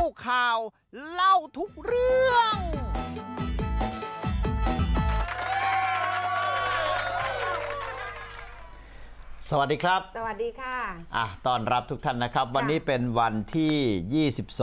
ข่าวเล่าทุกเรื่องสวัสดีครับสวัสดีค่ะต้อนรับทุกท่านนะครับวันนี้เป็นวันที่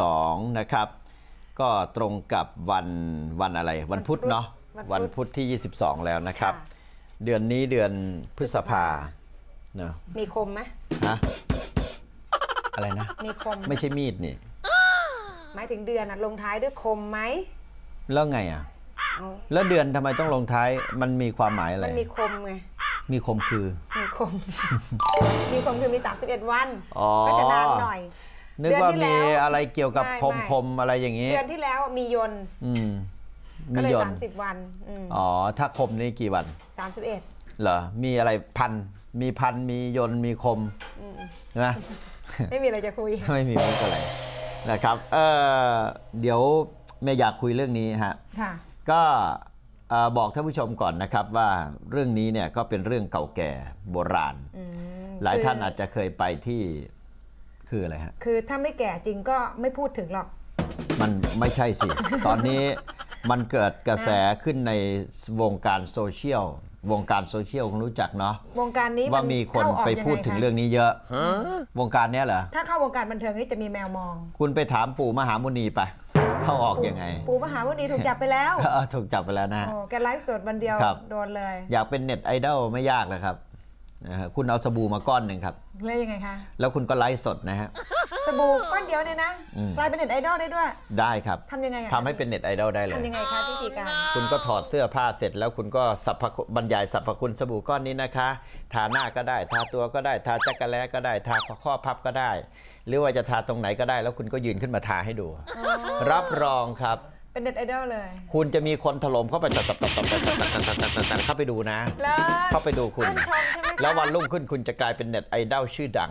22นะครับก็ตรงกับวันอะไรวันพุธเนาะวันพุธที่22แล้วนะครับเดือนนี้เดือนพฤษภาเนาะมีคมไหมฮะอะไรนะมีคมไม่ใช่มีดนี่หมายถึงเดือนลงท้ายด้วยคมไหมแล้วไงแล้วเดือนทำไมต้องลงท้ายมันมีความหมายอะไรมันมีคมไงมีคมคือมีคมคือมี31วันก็จะนานหน่อยนึกว่ามีอะไรเกี่ยวกับคมอะไรอย่างนี้เดือนที่แล้วมียนต์ก็เลย30วันถ้าคมนี่กี่วัน 31 เหรอมีอะไรพันมียนต์มีคมใช่ไหมไม่มีอะไรจะคุยไม่มีอะไรนะครับเดี๋ยวแม่อยากคุยเรื่องนี้ฮะก็บอกท่านผู้ชมก่อนนะครับว่าเรื่องนี้เนี่ยก็เป็นเรื่องเก่าแก่โบราณหลายท่านอาจจะเคยไปที่คืออะไรฮะคือถ้าไม่แก่จริงก็ไม่พูดถึงหรอกมันไม่ใช่สิ ตอนนี้มันเกิดกระแสขึ้นในวงการโซเชียลคุณรู้จักเนาะวงการนี้ว่ามีคนไปพูดถึงเรื่องนี้เยอะวงการนี้เหรอถ้าเข้าวงการบันเทิงนี่จะมีแมวมองคุณไปถามปู่มหามุนีไปเข้าออกยังไงปู่มหามุนีถูกจับไปแล้วถูกจับไปแล้วนะแกไลฟ์สดวันเดียวโดนเลยอยากเป็นเน็ตไอดอลไม่ยากเลยครับคุณเอาสบู่มาก้อนหนึ่งครับแล้วยังไงคะแล้วคุณก็ไลฟ์สดนะฮะสบู่ก้อนเดียวเนี่ยนะกลายเป็นเน็ตไอดอลได้ด้วยได้ครับทำยังไงทำให้เป็นเน็ตไอดอลได้เลยทำยังไงคะวิธีการคุณก็ถอดเสื้อผ้าเสร็จแล้วคุณก็บรรยายสรรพคุณสบู่ก้อนนี้นะคะทาหน้าก็ได้ทาตัวก็ได้ทาจักรแล้ก็ได้ทาข้อพับก็ได้หรือว่าจะทาตรงไหนก็ได้แล้วคุณก็ยืนขึ้นมาทาให้ดูรับรองครับเป็นเน็ตไอดอลเลยคุณจะมีคนถล่มเข้าไปเข้าไปดูนะเข้าไปดูคุณแล้ววันรุ่งขึ้นคุณจะกลายเป็นเน็ตไอดอลชื่อดัง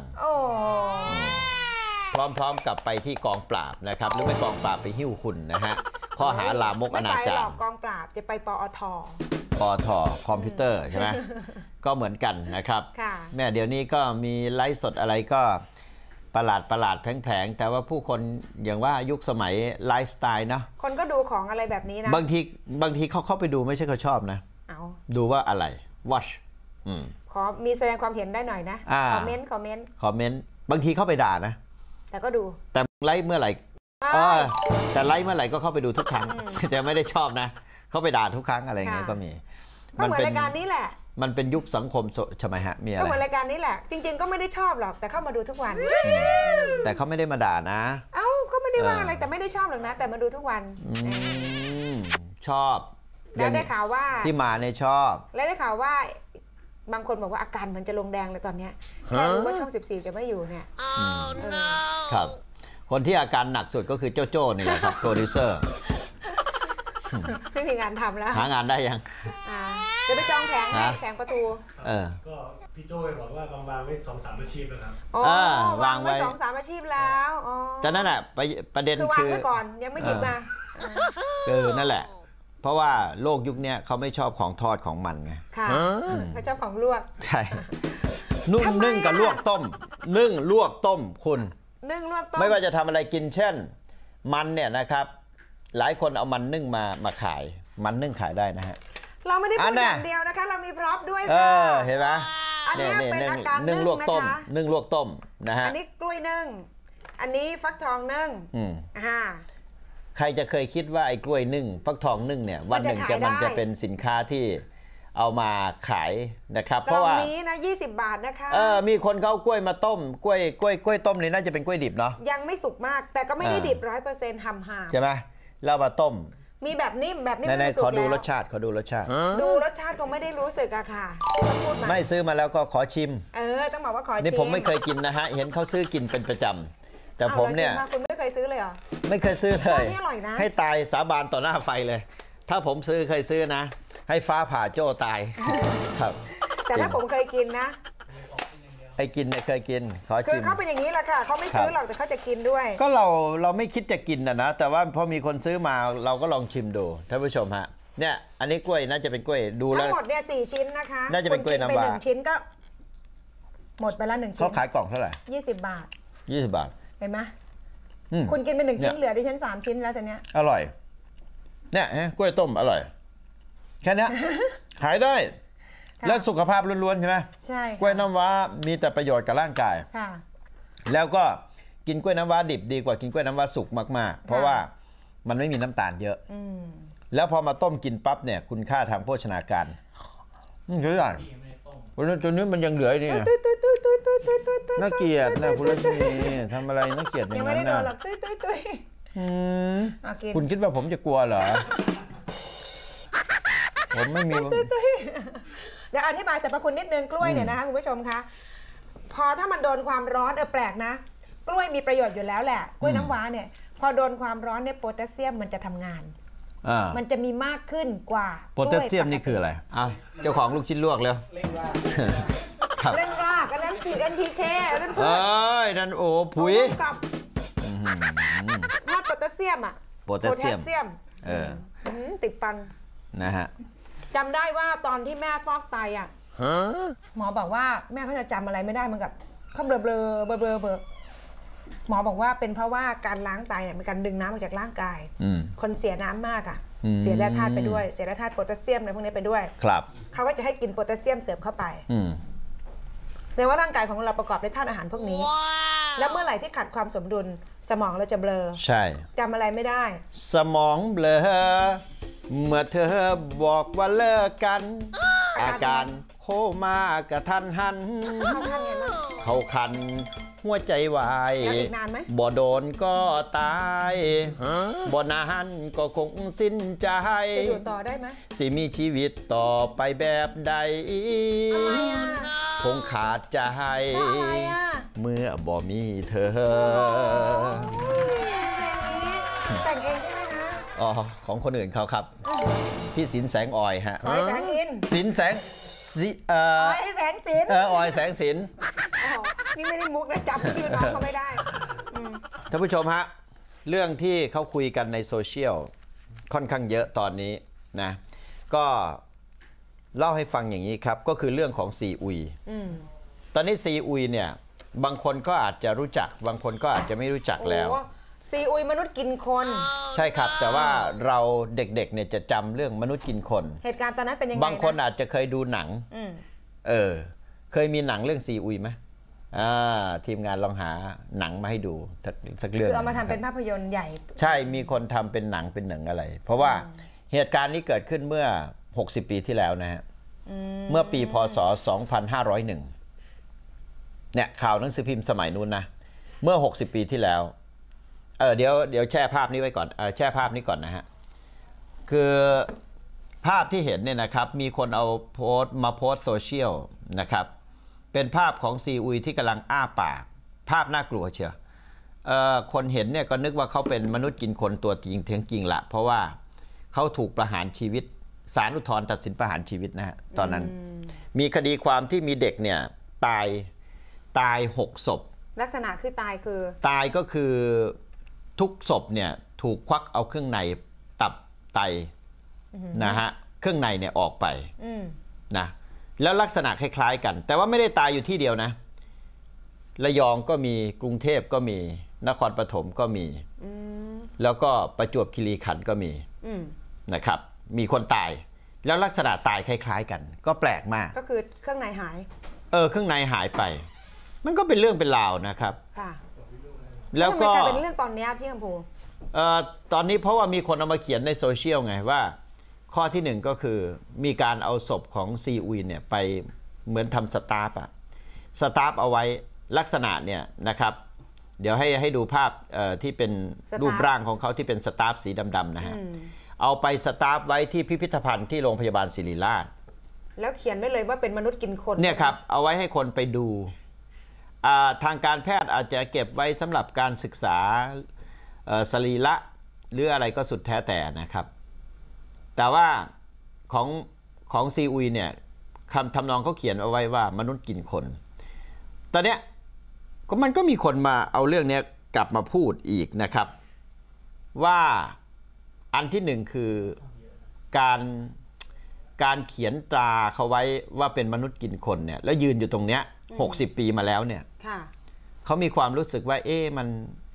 พร้อมกับไปที่กองปราบนะครับหรือไม่กองปราบไปหิ้วคุณนะฮะข้อหาลามกอนาจารไม่ไปหรอกกองปราบจะไปปอทคอมพิวเตอร์ใช่ไหมก็เหมือนกันนะครับแม่เดี๋ยวนี้ก็มีไลฟ์สดอะไรก็ประหลาดแผลงแต่ว่าผู้คนอย่างว่ายุคสมัยไลฟ์สไตล์นะคนก็ดูของอะไรแบบนี้นะบางทีเขาเข้าไปดูไม่ใช่เขาชอบนะดูว่าอะไร watch ขอมีแสดงความเห็นได้หน่อยนะคอมเมนต์บางทีเข้าไปด่านะแต่ก็ดูแต่ไลฟ์เมื่อไหร่แต่ไลฟ์เมื่อไหร่ก็เข้าไปดูทุกครั้งแต่ไม่ได้ชอบนะเข้าไปด่าทุกครั้งอะไรเงี้ยก็มีก็เหมือนรายการนี้แหละมันเป็นยุคสังคมใช่ไหมฮะมีอะไรก็เหมือนรายการนี้แหละจริงๆก็ไม่ได้ชอบหรอกแต่เข้ามาดูทุกวันแต่เขาไม่ได้มาด่านะก็ไม่ได้ว่าอะไรแต่ไม่ได้ชอบหรอกนะแต่มาดูทุกวันชอบแล้วได้ข่าวว่าที่มาเนี่ยชอบแล้วได้ข่าวว่าบางคนบอกว่าอาการมันจะลงแดงเลยตอนนี้แค่รู้ว่าช่อง14จะไม่อยู่เนี่ยครับคนที่อาการหนักสุดก็คือโจ้นี่แหละครับโปรดิวเซอร์ไม่มีงานทำแล้วหางานได้ยังจะไปจองแผงประตูก็พี่โจ้บอกว่าวางไว้2-3 อาชีพแล้วครับวางไว้2-3 อาชีพแล้วแต่นั่นแหละประเด็นคือวางไว้ก่อนยังไม่หยิบมานั่นแหละเพราะว่าโลกยุคนี้เขาไม่ชอบของทอดของมันไงค่ะเขาชอบของลวกใช่นึ่งกับลวกต้มลวกต้มคุณนึ่งลวกต้มไม่ว่าจะทำอะไรกินเช่นมันเนี่ยนะครับหลายคนเอามันนึ่งมาขายมันนึ่งขายได้นะฮะเราไม่ได้พูดอย่างเดียวนะคะเรามีพร็อพด้วยค่ะเห็นไหมอันนี้เป็นอาการนึ่งลวกต้มนึ่งลวกต้มนะฮะอันนี้กล้วยนึ่งอันนี้ฟักทองนึ่งใครจะเคยคิดว่าไอ้กล้วยนึ่งฟักทองนึ่งเนี่ยวันหนึ่งมันจะเป็นสินค้าที่เอามาขายนะครับเพราะว่านี้นะ20 บาทนะคะมีคนเขากล้วยมาต้มกล้วยต้มนี่น่าจะเป็นกล้วยดิบเนาะยังไม่สุกมากแต่ก็ไม่ได้ดิบ100%ห่ำใช่ไหมแล้วมาต้มมีแบบนิ่มไม่สุกแล้วขอดูรสชาติคงไม่ได้รู้สึกอะค่ะไม่ซื้อมาแล้วก็ขอชิมต้องบอกว่าขอชิมนี่ผมไม่เคยกินนะฮะเห็นเขาซื้อกินเป็นประจำแต่ผมเนี่ยคุณไม่เคยซื้อเลยเหรอไม่เคยซื้อเลยให้ตายสาบานต่อหน้าไฟเลยถ้าผมเคยซื้อนะให้ฟ้าผ่าโจ้ตายครับแต่ถ้าผมเคยกินนะไอ้กินเนี่ยเคยกินขอชิมคือเขาเป็นอย่างนี้แหละค่ะเขาไม่ซื้อหรอกแต่เขาจะกินด้วยก็เราไม่คิดจะกินนะแต่ว่าพอมีคนซื้อมาเราก็ลองชิมดูท่านผู้ชมฮะเนี่ยอันนี้กล้วยน่าจะเป็นกล้วยดูแล้วทั้งหมดเนี่ย4 ชิ้นนะคะน่าจะเป็นกล้วยน้ำว้า 1 ชิ้นก็หมดไปแล้ว1 ชิ้นเขาขายกล่องเท่าไหร่ 20 บาท 20 บาทเห็นไหมคุณกินไป1 ชิ้นเหลือดิฉัน3 ชิ้นแล้วแต่เนี้ยอร่อยเนี่ยกล้วยต้มอร่อยแค่นี้ขายได้และสุขภาพล้วนๆใช่ไหมใช่กล้วยน้ำว้ามีแต่ประโยชน์กับร่างกายแล้วก็กินกล้วยน้ำว้าดิบดีกว่ากินกล้วยน้ำว้าสุกมากๆเพราะว่ามันไม่มีน้ำตาลเยอะแล้วพอมาต้มกินปั๊บเนี่ยคุณค่าทางโภชนาการเยอะอย่างตัวนี้มันยังเหลือนี่น่าเกลียดนะคุณรัชนีทำอะไรน่าเกลียดอย่างนั้นนะคุณคิดว่าผมจะกลัวเหรอผมไม่มีเดี๋ยวอธิบายสรรพคุณนิดนึงกล้วยเนี่ยนะคะคุณผู้ชมคะพอถ้ามันโดนความร้อนแปลกนะกล้วยมีประโยชน์อยู่แล้วแหละกล้วยน้ำว้าเนี่ยพอโดนความร้อนเนี่ยโพแทสเซียมมันจะทำงานมันจะมีมากขึ้นกว่าโพแทสเซียมนี่คืออะไรเจ้าของลูกชิ้นลวกเลยเร่งรากอันนั้นผิด NPK อันนั้นนั่นโอ้ปุ๋ยกับธาตุโพแทสเซียมโพแทสเซียมติดฟันนะฮะจำได้ว่าตอนที่แม่ฟอกไตหมอบอกว่าแม่เขาจะจำอะไรไม่ได้เหมือนกับเขาเบลอหมอบอกว่าเป็นเพราะว่าการล้างไตเนี่ยเป็นการดึงน้ำออกจากร่างกายคนเสียน้ำมากเสียแร่ธาตุไปด้วยเสียแร่ธาตุโพแทสเซียมอะไรพวกนี้ไปด้วยครับเขาก็จะให้กินโพแทสเซียมเสริมเข้าไปแต่ว่าร่างกายของเราประกอบด้วยธาตุอาหารพวกนี้แล้วเมื่อไหร่ที่ขาดความสมดุลสมองเราจะเบลอใช่จำอะไรไม่ได้สมองเบลอเมื่อเธอบอกว่าเลิกกันอาการโคม่ากระทันหันเขาคันหัวใจวายบ่โดนก็ตายบ่นานก็คงสิ้นใจจะอยู่ต่อได้ไหมสิมีชีวิตต่อไปแบบใดคงขาดใจเมื่อบ่มีเธอแต่งเองใช่ไหมคะของคนอื่นเขาครับพี่สินแสงออยฮะสอยแสงอินสินแสงออยแสงสินออยแสงสินนี่ไม่ได้มุกนะจำชื่อน้องเขาไม่ได้ท่านผู้ชมฮะเรื่องที่เขาคุยกันในโซเชียลค่อนข้างเยอะตอนนี้นะก็เล่าให้ฟังอย่างนี้ครับก็คือเรื่องของซีอุยตอนนี้ซีอุยเนี่ยบางคนก็อาจจะรู้จักบางคนก็อาจจะไม่รู้จักแล้วซีอุยมนุษย์กินคนใช่ครับแต่ว่าเราเด็กๆเนี่ยจะจำเรื่องมนุษย์กินคนเหตุการณ์ตอนนั้นเป็นยังไงบางคนอาจจะเคยดูหนังเคยมีหนังเรื่องซีอุยไหมทีมงานลองหาหนังมาให้ดูสักเรื่องคือเอามาทำเป็นภาพยนตร์ใหญ่ใช่มีคนทำเป็นหนังเป็นหนังอะไรเพราะว่าเหตุการณ์นี้เกิดขึ้นเมื่อ60 ปีที่แล้วนะฮะเมื่อปีพ.ศ. 2501เนี่ยข่าวหนังสือพิมพ์สมัยนู้นนะเมื่อ60 ปีที่แล้วเดี๋ยวแช่ภาพนี้ไว้ก่อนแช่ภาพนี้ก่อนนะฮะคือภาพที่เห็นเนี่ยนะครับมีคนเอาโพสต์โซเชียลนะครับเป็นภาพของซีอุยที่กำลังอ้าปากภาพน่ากลัวเชียวคนเห็นเนี่ยก็นึกว่าเขาเป็นมนุษย์กินคนตัวจริงเทียงจริงละเพราะว่าเขาถูกประหารชีวิตศาลอุทธรณ์ตัดสินประหารชีวิตนะฮะตอนนั้นมีคดีความที่มีเด็กเนี่ยตาย6 ศพลักษณะคือตายก็คือทุกศพเนี่ยถูกควักเอาเครื่องในตับไตนะฮะเครื่องในเนี่ยออกไปนะแล้วลักษณะคล้ายๆกันแต่ว่าไม่ได้ตายอยู่ที่เดียวนะระยองก็มีกรุงเทพก็มีนครปฐมก็มีแล้วก็ประจวบคีรีขันธ์ก็มีนะครับมีคนตายแล้วลักษณะตายคล้ายๆกันก็แปลกมากก็คือเครื่องในหายเครื่องในหายไปมันก็เป็นเรื่องเป็นราวนะครับแล้วก็เป็นเรื่องตอนนี้พี่กัมพูตอนนี้เพราะว่ามีคนเอามาเขียนในโซเชียลไงว่าข้อที่1ก็คือมีการเอาศพของซีอุยเนี่ยไปเหมือนทำสตาร์ฟเอาไว้ลักษณะเนี่ยนะครับเดี๋ยวให้ดูภาพที่เป็นรูปร่างของเขาที่เป็นสตาร์ฟสีดำๆนะฮะเอาไปสตาร์ฟไว้ที่พิพิธภัณฑ์ที่โรงพยาบาลศิริราชแล้วเขียนไว้เลยว่าเป็นมนุษย์กินคนเนี่ยครับเอาไว้ให้คนไปดูทางการแพทย์อาจจะเก็บไว้สำหรับการศึกษาสรีระหรืออะไรก็สุดแท้แต่นะครับแต่ว่าของซีอุยเนี่ยคำทำนองเขาเขียนเอาไว้ว่ามนุษย์กินคนตอนเนี้ยมันก็มีคนมาเอาเรื่องนี้กลับมาพูดอีกนะครับว่าอันที่1คือการเขียนตราเขาไว้ว่าเป็นมนุษย์กินคนเนี่ยแล้วยืนอยู่ตรงเนี้ย60 ปีมาแล้วเนี่ยเขามีความรู้สึกว่า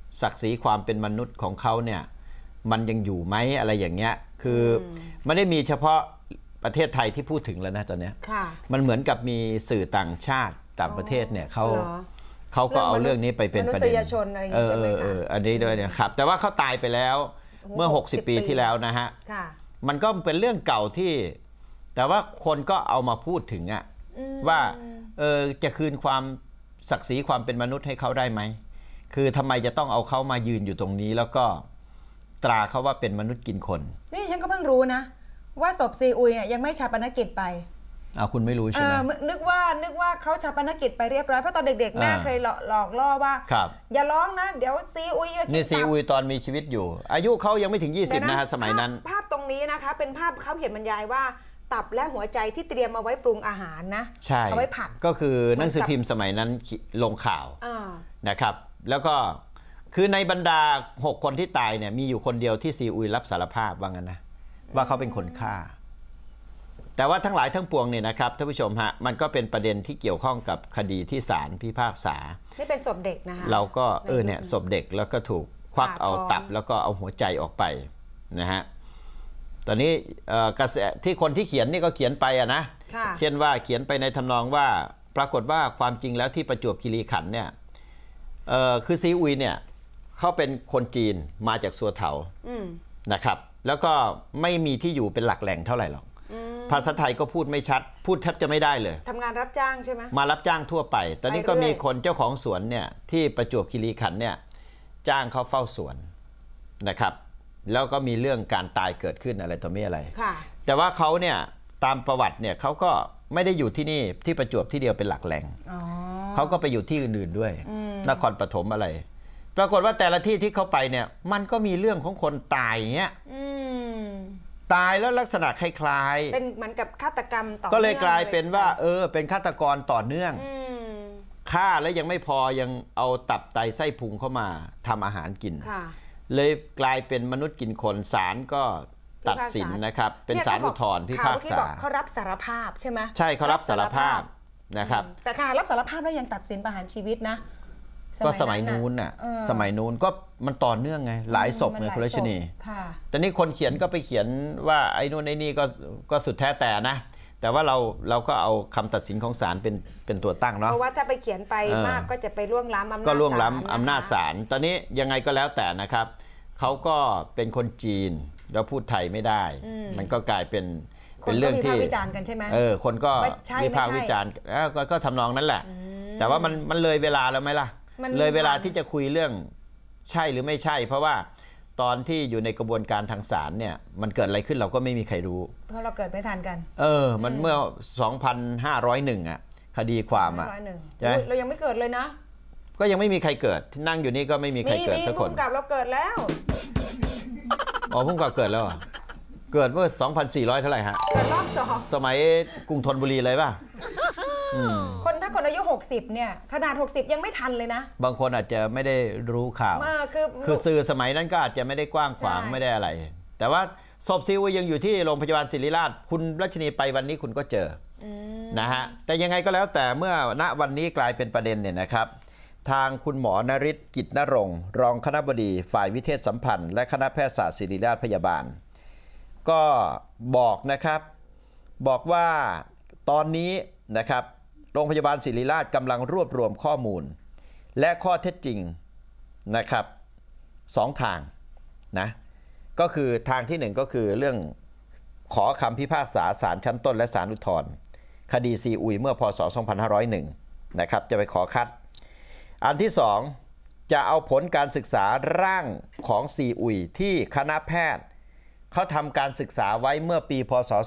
ศักดิ์ศรีความเป็นมนุษย์ของเขาเนี่ยมันยังอยู่ไหมอะไรอย่างเงี้ยคือไม่ได้มีเฉพาะประเทศไทยที่พูดถึงแล้วนะตอนนี้มันเหมือนกับมีสื่อต่างชาติต่างประเทศเนี่ยเขาก็เอาเรื่องนี้ไปเป็นประเด็นอันนี้ด้วยเนี่ยครับแต่ว่าเขาตายไปแล้วเมื่อ60 ปีที่แล้วนะฮะมันก็เป็นเรื่องเก่าที่แต่ว่าคนก็เอามาพูดถึงอะว่าจะคืนความศักดิ์ศรีความเป็นมนุษย์ให้เขาได้ไหมคือทำไมจะต้องเอาเขามายืนอยู่ตรงนี้แล้วก็ตราเขาว่าเป็นมนุษย์กินคนนี่ฉันก็เพิ่งรู้นะว่าศพซีอุยเนี่ยยังไม่ชาปนกิจไปคุณไม่รู้ใช่ไหมนึกว่าเขาชาปนกิจไปเรียบร้อยเพราะตอนเด็กๆแม่เคยหลอกล่อว่าอย่าร้องนะเดี๋ยวซีอุยนี่ซีอุยตอนมีชีวิตอยู่อายุเขายังไม่ถึง20นะฮะสมัยนั้นภาพตรงนี้นะคะเป็นภาพเขาเขียนบรรยายว่าตับและหัวใจที่เตรียมเอาไว้ปรุงอาหารนะใช่เอาไว้ผัดก็คือหนังสือพิมพ์สมัยนั้นลงข่าวนะครับแล้วก็คือในบรรดา6 คนที่ตายเนี่ยมีอยู่คนเดียวที่ซีอุยรับสารภาพว่างั้นนะว่าเขาเป็นคนฆ่าแต่ว่าทั้งหลายทั้งปวงเนี่ยนะครับท่านผู้ชมฮะมันก็เป็นประเด็นที่เกี่ยวข้องกับคดีที่ศาลพิพากษานี่เป็นศพเด็กนะคะเราก็เนี่ยศพเด็กแล้วก็ถูกควักเอาตับแล้วก็เอาหัวใจออกไปนะฮะตอนนี้กระแสที่คนที่เขียนนี่ก็เขียนไปนะเช่นว่าเขียนไปในทำนองว่าปรากฏว่าความจริงแล้วที่ประจวบคีรีขันธ์เนี่ยคือซีอุยเนี่ยเขาเป็นคนจีนมาจากซัวเถานะครับแล้วก็ไม่มีที่อยู่เป็นหลักแหล่งเท่าไหร่หรอกภาษาไทยก็พูดไม่ชัดพูดแทบจะไม่ได้เลยทำงานรับจ้างใช่ไหมมารับจ้างทั่วไปตอนนี้ก็มีคนเจ้าของสวนเนี่ยที่ประจวบคีรีขันธ์เนี่ยจ้างเขาเฝ้าสวนนะครับแล้วก็มีเรื่องการตายเกิดขึ้นอะไรต่อไม่อะไรแต่ว่าเขาเนี่ยตามประวัติเนี่ยเขาก็ไม่ได้อยู่ที่นี่ที่ประจวบที่เดียวเป็นหลักแหล่งเขาก็ไปอยู่ที่อื่นๆด้วยนครปฐมอะไรปรากฏว่าแต่ละที่ที่เขาไปเนี่ยมันก็มีเรื่องของคนตายอย่างเงี้ยตายแล้วลักษณะคล้ายๆเป็นเหมือนกับฆาตกรรมต่อก็เลยกลายเป็นว่าเป็นฆาตกรต่อเนื่องฆ่าแล้วยังไม่พอยังเอาตับไตไส้พุงเข้ามาทำอาหารกินเลยกลายเป็นมนุษย์กินคนศาลก็ตัดสินนะครับเป็นศาลอุทธรณ์พิพากษาเขารับสารภาพใช่ไหมใช่เขารับสารภาพนะครับแต่การรับสารภาพแล้วยังตัดสินประหารชีวิตนะก็สมัยนู้นน่ะสมัยนู้นก็มันต่อเนื่องไงหลายศพไงคุณรัชนีแต่นี่คนเขียนก็ไปเขียนว่าไอ้นู่นไอ้นี่ก็สุดแท้แต่นะแต่ว่าเราก็เอาคำตัดสินของศาลเป็นตัวตั้งเนาะเพราะว่าถ้าไปเขียนไปมากก็จะไปล่วงล้ำอำนาจก็ล่วงล้ำอำนาจศาลตอนนี้ยังไงก็แล้วแต่นะครับเขาก็เป็นคนจีนแล้วพูดไทยไม่ได้มันก็กลายเป็นเรื่องที่วิพากษ์วิจารณ์กันใช่ไหมคนก็วิพากษ์วิจารณ์ก็ทำนองนั้นแหละแต่ว่ามันเลยเวลาแล้วไหมล่ะเลยเวลาที่จะคุยเรื่องใช่หรือไม่ใช่เพราะว่าตอนที่อยู่ในกระบวนการทางศาลเนี่ยมันเกิดอะไรขึ้นเราก็ไม่มีใครรู้เพราะเราเกิดไม่ทันกันมันเมื่อ 2501 อ่ะคดีความอ่ะเรายังไม่เกิดเลยนะก็ยังไม่มีใครเกิดที่นั่งอยู่นี่ก็ไม่มีใครเกิดสักคนพุ่งกับเราเกิดแล้วพุ่งกับเกิดแล้วเกิดเมื่อ 2,400 เท่าไหร่ฮะเกิดรอบ2 สมัยกรุงธนบุรีเลยป่ะถ้าคนอายุ60เนี่ยขนาด60ยังไม่ทันเลยนะบางคนอาจจะไม่ได้รู้ข่าวคือสื่อสมัยนั้นก็อาจจะไม่ได้กว้างขวางไม่ได้อะไรแต่ว่าศพซีอุยยังอยู่ที่โรงพยาบาลศิริราชคุณรัชนีไปวันนี้คุณก็เจอนะฮะแต่ยังไงก็แล้วแต่เมื่อณวันนี้กลายเป็นประเด็นเนี่ยนะครับทางคุณหมอนฤทธิ์กิจนรงค์รองคณบดีฝ่ายวิเทศสัมพันธ์และคณะแพทยศาสตร์ศิริราชพยาบาลก็บอกนะครับบอกว่าตอนนี้นะครับโรงพยาบาลศิริราชกำลังรวบรวมข้อมูลและข้อเท็จจริงนะครับ2 ทางนะก็คือทางที่1ก็คือเรื่องขอคำพิพากษาศาลชั้นต้นและศาลอุทธรณ์คดีซีอุยเมื่อพศ 2501 นะครับจะไปขอคัดอันที่2จะเอาผลการศึกษาร่างของซีอุยที่คณะแพทย์เขาทำการศึกษาไว้เมื่อปีพศ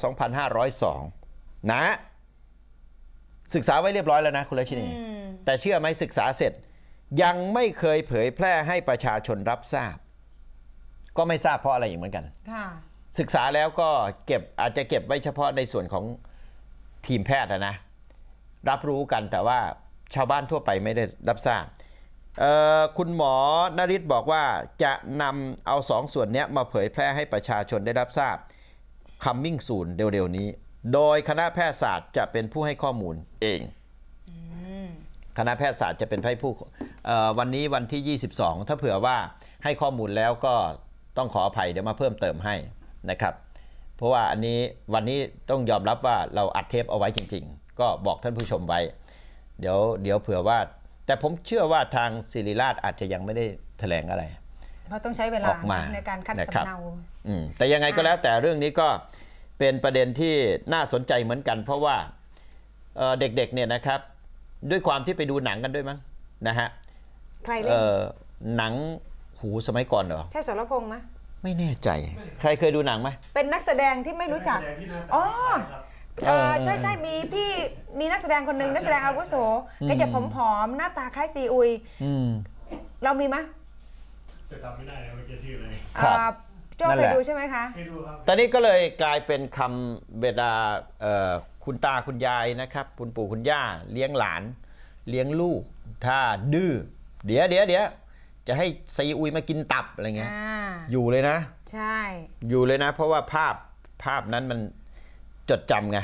2502 นะศึกษาไว้เรียบร้อยแล้วนะคุณรัชนีแต่เชื่อไหมศึกษาเสร็จยังไม่เคยเผยแพร่ให้ประชาชนรับทราบก็ไม่ทราบเพราะอะไรอีกเหมือนกันศึกษาแล้วก็อาจจะเก็บไว้เฉพาะในส่วนของทีมแพทย์นะรับรู้กันแต่ว่าชาวบ้านทั่วไปไม่ได้รับทราบคุณหมอนฤทธิ์บอกว่าจะนำเอา2 ส่วนนี้มาเผยแพร่ให้ประชาชนได้รับทราบ coming soon เร็วๆนี้โดยคณะแพทยศาสตร์จะเป็นผู้ให้ข้อมูลเองคณะแพทยศาสตร์จะเป็นผู้วันนี้วันที่ 22 ถ้าเผื่อว่าให้ข้อมูลแล้วก็ต้องขออภัยเดี๋ยวมาเพิ่มเติมให้นะครับเพราะว่าอันนี้วันนี้ต้องยอมรับว่าเราอัดเทปเอาไว้จริงๆก็บอกท่านผู้ชมไว้เดี๋ยวเผื่อว่าแต่ผมเชื่อว่าทางศิริราชอาจจะยังไม่ได้แถลงอะไรเพราะต้องใช้เวลาในการคัดสำเนาแต่ยังไงก็แล้วแต่เรื่องนี้ก็เป็นประเด็นที่น่าสนใจเหมือนกันเพราะว่าเด็กๆเนี่ยนะครับด้วยความที่ไปดูหนังกันด้วยมั้งนะฮะใครเล่นหนังหูสมัยก่อนเหรอแค่สรพงษ์ไหมไม่แน่ใจใครเคยดูหนังไหมเป็นนักแสดงที่ไม่รู้จักอ๋อใช่มีนักแสดงคนหนึ่งนักแสดงอาวุโสแกจะผอมๆหน้าตาคล้ายซีอุยเรามีไหมจะจำไม่ได้แล้วไม่เกี่ยวชื่อเลยโจ้เคยดูใช่ไหมคะเคยดูครับตอนนี้ก็เลยกลายเป็นคำเบดาคุณตาคุณยายนะครับคุณปู่คุณย่าเลี้ยงหลานเลี้ยงลูกถ้าดื้อเดี๋ยวจะให้ซีอุยมากินตับอะไรเงี้ยอยู่เลยนะใช่อยู่เลยนะเพราะว่าภาพนั้นมันจดจำไง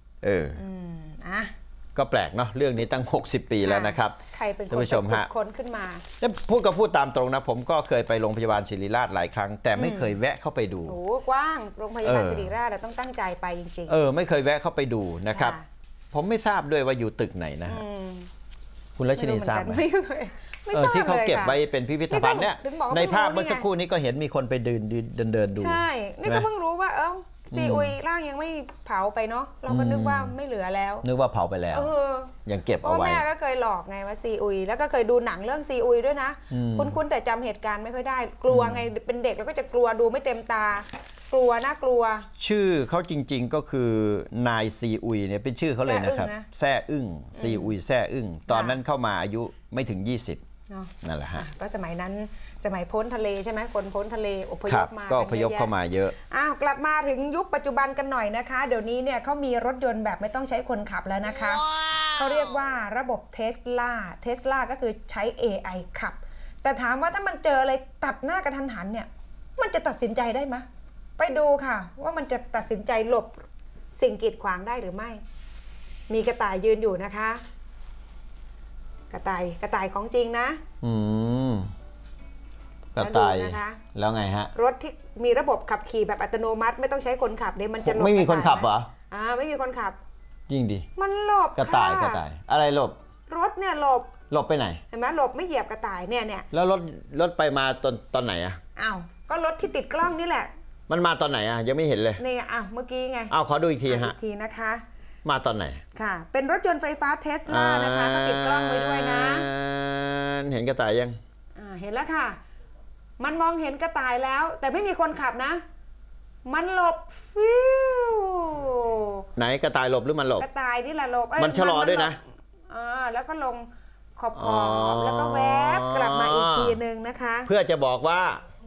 ก็แปลกเนาะเรื่องนี้ตั้ง60 ปีแล้วนะครับใครเป็นคนค้นขึ้นมาพูดตามตรงนะผมก็เคยไปโรงพยาบาลศิริราชหลายครั้งแต่ไม่เคยแวะเข้าไปดูโอ้กว้างโรงพยาบาลศิริราชเราต้องตั้งใจไปจริงๆไม่เคยแวะเข้าไปดูนะครับผมไม่ทราบด้วยว่าอยู่ตึกไหนนะคุณรัชนีทราบไหมที่เขาเก็บไว้เป็นพิพิธภัณฑ์เนี่ยในภาพเมื่อสักครู่นี้ก็เห็นมีคนไปเดินดูใช่นี่ก็เพิ่งรู้ว่าซีอุยร่างยังไม่เผาไปเนาะเราก็นึกว่าไม่เหลือแล้วนึกว่าเผาไปแล้วยังเก็บเอาไว้แม่ก็เคยหลอกไงว่าซีอุยแล้วก็เคยดูหนังเรื่องซีอุยด้วยนะคุ้นแต่จำเหตุการณ์ไม่ค่อยได้กลัวไงเป็นเด็กแล้วก็จะกลัวดูไม่เต็มตากลัวน่ากลัวชื่อเขาจริงๆก็คือนายซีอุยเนี่ยเป็นชื่อเขาเลยนะครับแซ่อึ้งซีอุยแซ่อึ้งตอนนั้นเข้ามาอายุไม่ถึง20นั่นแหละฮะก็สมัยนั้นสมัยพ้นทะเลใช่ไหมคนพ้นทะเลอพยพมาก็อพยพเข้ามาเยอะกลับมาถึงยุคปัจจุบันกันหน่อยนะคะเดี๋ยวนี้เนี่ยเขามีรถยนต์แบบไม่ต้องใช้คนขับแล้วนะคะเขาเรียกว่าระบบเทสลาก็คือใช้ AI ขับแต่ถามว่าถ้ามันเจออะไรตัดหน้ากระทันหันเนี่ยมันจะตัดสินใจได้ไหมไปดูค่ะว่ามันจะตัดสินใจหลบสิ่งกีดขวางได้หรือไม่มีกระต่ายยืนอยู่นะคะกระต่ายของจริงนะกระต่ายแล้วไงฮะรถที่มีระบบขับขี่แบบอัตโนมัติไม่ต้องใช้คนขับเนี่ยมันจะหลบไม่มีคนขับเหรอไม่มีคนขับจริงดิมันหลบกระต่ายอะไรหลบรถเนี่ยหลบไปไหนเห็นไหมหลบไม่เหยียบกระต่ายเนี่ยแล้วรถไปมาตอนไหนก็รถที่ติดกล้องนี่แหละมันมาตอนไหนยังไม่เห็นเลยนี่เมื่อกี้ไงขอดูอีกทีฮะทีนะคะมาตอนไหนค่ะเป็นรถยนต์ไฟฟ้าเทสลานะคะเขาติดกล้องไว้ด้วยนะเห็นกระต่ายยังเห็นแล้วค่ะมันมองเห็นกระต่ายแล้วแต่ไม่มีคนขับนะมันหลบฟิวไหนกระต่ายหลบหรือมันหลบกระต่ายนี่แหละหลบมันชะลอด้วยนะแล้วก็ลงขอบแล้วก็แวบกลับมาอีกทีนึงนะคะเพื่อจะบอกว่า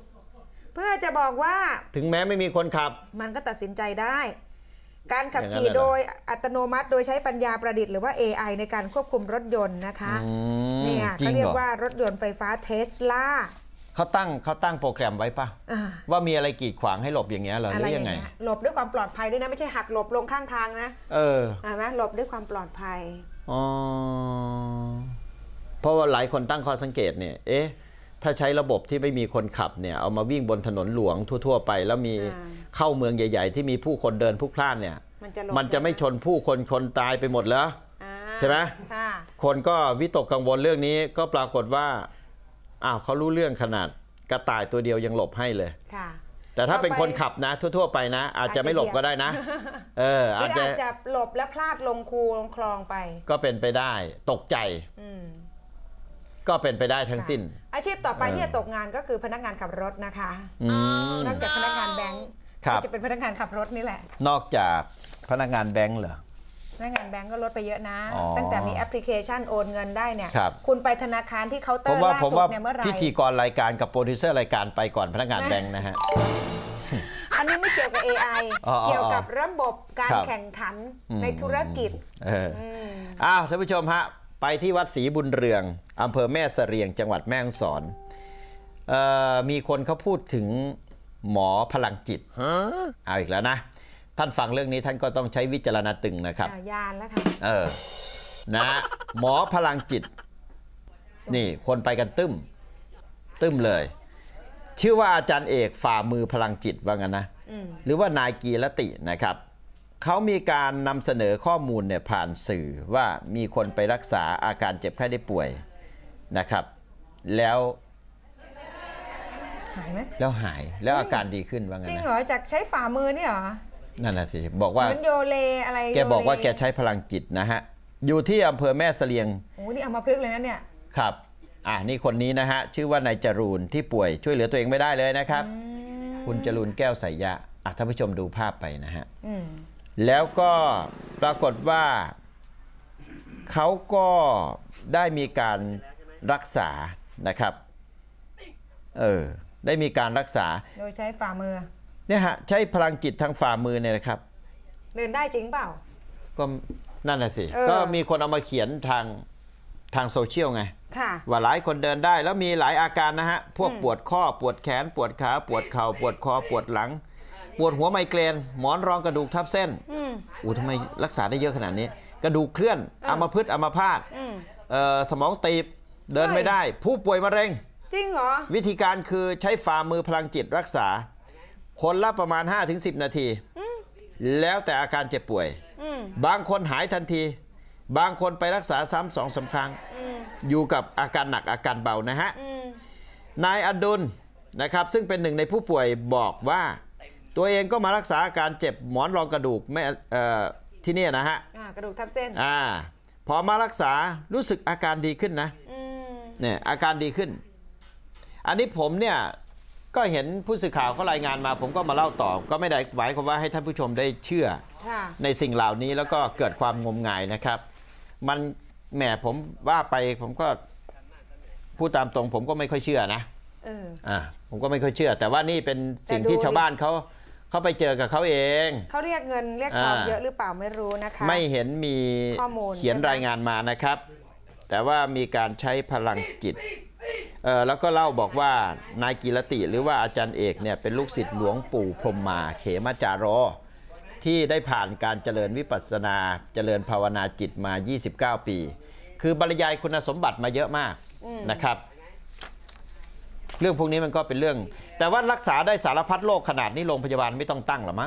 ถึงแม้ไม่มีคนขับมันก็ตัดสินใจได้การขับขี่โดยอัตโนมัติโดยใช้ปัญญาประดิษฐ์หรือว่า AI ในการควบคุมรถยนต์นะคะเนี่ยเขาเรียกว่ารถยนต์ไฟฟ้าเทสลาเขาตั้งโปรแกรมไว้ป่ะว่ามีอะไรกีดขวางให้หลบอย่างเงี้ยหรือยังไงหลบด้วยความปลอดภัยด้วยนะไม่ใช่หักหลบลงข้างทางนะเห็นไหมหลบด้วยความปลอดภัยเพราะว่าหลายคนตั้งข้อสังเกตเนี่ยถ้าใช้ระบบที่ไม่มีคนขับเนี่ยเอามาวิ่งบนถนนหลวงทั่วๆไปแล้วมีเข้าเมืองใหญ่ๆที่มีผู้คนเดินพลุกพล่านเนี่ยมันจะไม่ชนผู้คนตายไปหมดแล้วใช่ไหมคนก็วิตกกังวลเรื่องนี้ก็ปรากฏว่าเขารู้เรื่องขนาดกระต่ายตัวเดียวยังหลบให้เลยแต่ถ้าเป็นคนขับนะทั่วๆไปนะอาจจะไม่หลบก็ได้นะอาจจะหลบและพลาดลงคูลงคลองไปก็เป็นไปได้ตกใจก็เป็นไปได้ทั้งสิ้นอาชีพต่อไปที่จะตกงานก็คือพนักงานขับรถนะคะนอกจากพนักงานแบงก์จะเป็นพนักงานขับรถนี่แหละนอกจากพนักงานแบงก์เหรอพนักงานแบงก์ก็ลดไปเยอะนะตั้งแต่มีแอปพลิเคชันโอนเงินได้เนี่ยคุณไปธนาคารที่เคาน์เตอร์ล่าสุดเนี่ยเมื่อไหร่พิธีกรรายการกับโปรดิวเซอร์รายการไปก่อนพนักงานแบงก์นะฮะอันนี้ไม่เกี่ยวกับ AI เกี่ยวกับระบบการแข่งขันในธุรกิจท่านผู้ชมฮะไปที่วัดศรีบุญเรืองอำเภอแม่เสรียงจังหวัดแม่ฮ่องสอนมีคนเขาพูดถึงหมอพลังจิตเอาอีกแล้วนะท่านฟังเรื่องนี้ท่านก็ต้องใช้วิจารณตึงนะครับยานแล้วค่ะนะหมอพลังจิตนี่คนไปกันตึ้มเลยชื่อว่าอาจารย์เอกฝ่ามือพลังจิตว่างั้นนะหรือว่านายกีรตินะครับเขามีการนำเสนอข้อมูลเนี่ยผ่านสื่อว่ามีคนไปรักษาอาการเจ็บไข้ได้ป่วยนะครับแล้วหายไหมแล้วหายแล้วอาการดีขึ้นว่างั้นนะจริงเหรอจากใช้ฝ่ามือนี่เหรอนั่นน่ะสิบอกว่าเหมือนโยเลอะไรแกบอกว่าแกใช้พลังจิตนะฮะอยู่ที่อำเภอแม่เสลียงโอ้นี่เอามาพลึกเลยนะเนี่ยครับนี่คนนี้นะฮะชื่อว่านายจรูนที่ป่วยช่วยเหลือตัวเองไม่ได้เลยนะครับคุณจรูนแก้วสายยะท่านผู้ชมดูภาพไปนะฮะแล้วก็ปรากฏว่าเขาก็ได้มีการรักษานะครับได้มีการรักษาโดยใช้ฝ่ามือเนี่ยฮะใช้พลังจิตทางฝ่ามือเนี่ยนะครับเดินได้จริงเปล่าก็นั่นน่ะสิก็มีคนเอามาเขียนทางโซเชียลไงว่าหลายคนเดินได้แล้วมีหลายอาการนะฮะพวกปวดข้อปวดแขนปวดขาปวดเข่าปวดคอปวดหลังปวดหัวไมเกรนหมอนรองกระดูกทับเส้นทำไมรักษาได้เยอะขนาดนี้กระดูกเคลื่อนอัมพฤกษ์อัมพาตสมองตีบเดินไม่ได้ผู้ป่วยมะเร็งจริงเหรอวิธีการคือใช้ฝ่ามือพลังจิตรักษาคนละประมาณ 5-10 นาทีแล้วแต่อาการเจ็บป่วยบางคนหายทันทีบางคนไปรักษาซ้ำ2-3 ครั้งอยู่กับอาการหนักอาการเบานะฮะนายอดุลนะครับซึ่งเป็นหนึ่งในผู้ป่วยบอกว่าตัวเองก็มารักษาอาการเจ็บหมอนรองกระดูกไม่ที่นี่นะฮะกระดูกทับเส้นพอมารักษารู้สึกอาการดีขึ้นนะเนี่ยอาการดีขึ้นอันนี้ผมเนี่ยก็เห็นผู้สื่อข่าวเขารายงานมาผมก็มาเล่าต่อก็ไม่ได้หมายความว่าให้ท่านผู้ชมได้เชื่อในสิ่งเหล่านี้แล้วก็เกิดความงมงายนะครับมันแหมผมว่าไปผมก็พูดตามตรงผมก็ไม่ค่อยเชื่อนะผมก็ไม่ค่อยเชื่อแต่ว่านี่เป็นสิ่งที่ชาวบ้านเขาไปเจอกับเขาเองเขาเรียกเงินเรียกทองเยอะหรือเปล่าไม่รู้นะคะไม่เห็นมีเขียนรายงานมานะครับแต่ว่ามีการใช้พลังจิตแล้วก็เล่าบอกว่านายกีรติหรือว่าอาจารย์เอกเนี่ยเป็นลูกศิษย์หลวงปู่พรหมมาเขมจาโรที่ได้ผ่านการเจริญวิปัสสนาเจริญภาวนาจิตมา29 ปีคือบรรยายคุณสมบัติมาเยอะมากนะครับเรื่องพวกนี้มันก็เป็นเรื่องแต่ว่ารักษาได้สารพัดโรคขนาดนี้โรงพยาบาลไม่ต้องตั้งหรอมั้ง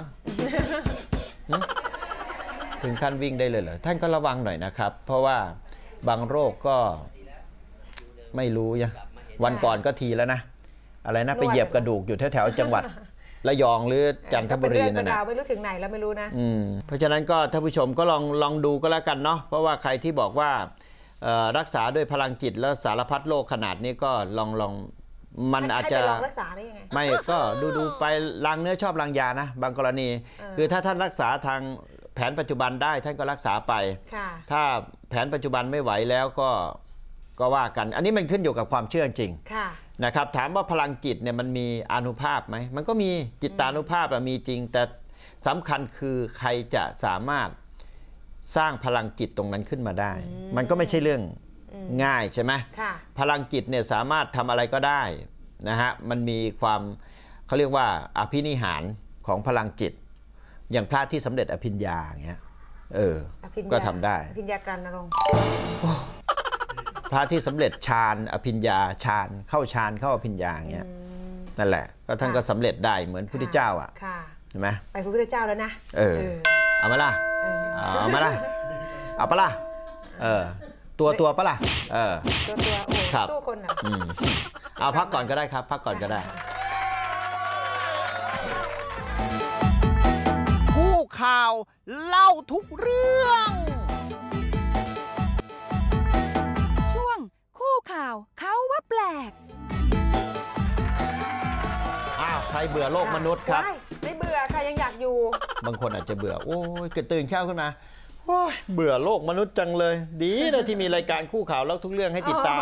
ถึงขั้นวิ่งได้เลยเหรอท่านก็ระวังหน่อยนะครับเพราะว่าบางโรคก็ไม่รู้ยังวันก่อนก็ทีแล้วนะอะไรนะไปเหยียบกระดูกอยู่แถวๆจังหวัดระยองหรือจันทบุรีนั่นนะไม่รู้ถึงไหนแล้วไม่รู้นะเพราะฉะนั้นก็ท่านผู้ชมก็ลองดูก็แล้วกันเนาะเพราะว่าใครที่บอกว่ารักษาด้วยพลังจิตแล้วสารพัดโรคขนาดนี้ก็ลองมันอาจจะลองรักษาได้ยังไงไม่ก็ดูไปล้างเนื้อชอบล้างยานะบางกรณีคือถ้าท่านรักษาทางแผนปัจจุบันได้ท่านก็รักษาไปถ้าแผนปัจจุบันไม่ไหวแล้วก็ว่ากันอันนี้มันขึ้นอยู่กับความเชื่อจริงนะครับถามว่าพลังจิตเนี่ยมันมีอานุภาพไหมมันก็มีจิตตานุภาพมีจริงแต่สำคัญคือใครจะสามารถสร้างพลังจิตตรงนั้นขึ้นมาได้มันก็ไม่ใช่เรื่องง่ายใช่ไหมพลังจิตเนี่ยสามารถทำอะไรก็ได้นะฮะมันมีความเขาเรียกว่าอภินิหารของพลังจิตอย่างพระที่สำเร็จอภิญญาอย่างเงี้ยก็ทำได้อภิญญาการนรงค์พระที่สำเร็จฌานอภิญญาฌานเข้าฌานเข้าอภิญญาอย่างเงี้ยนั่นแหละก็ท่านก็สำเร็จได้เหมือนพระพุทธเจ้าอ่ะใช่ไหมไปพระพุทธเจ้าแล้วนะเอามาล่ะเอามาล่ะเอาปะล่ะตัวปะล่ะตัวโอ้สู้คนอ่ะเอาพักก่อนก็ได้ครับพักก่อนก็ได้คู่ข่าวเล่าทุกเรื่องช่วงคู่ข่าวเขาว่าแปลกใครเบื่อโลกมนุษย์ครับไม่เบื่อใครยังอยากอยู่บางคนอาจจะเบื่อโอ้ยตื่นเช้าขึ้นมาโอ้ยเบื่อโลกมนุษย์จังเลยดีนะที่มีรายการคู่ข่าวเล่าทุกเรื่องให้ติดตาม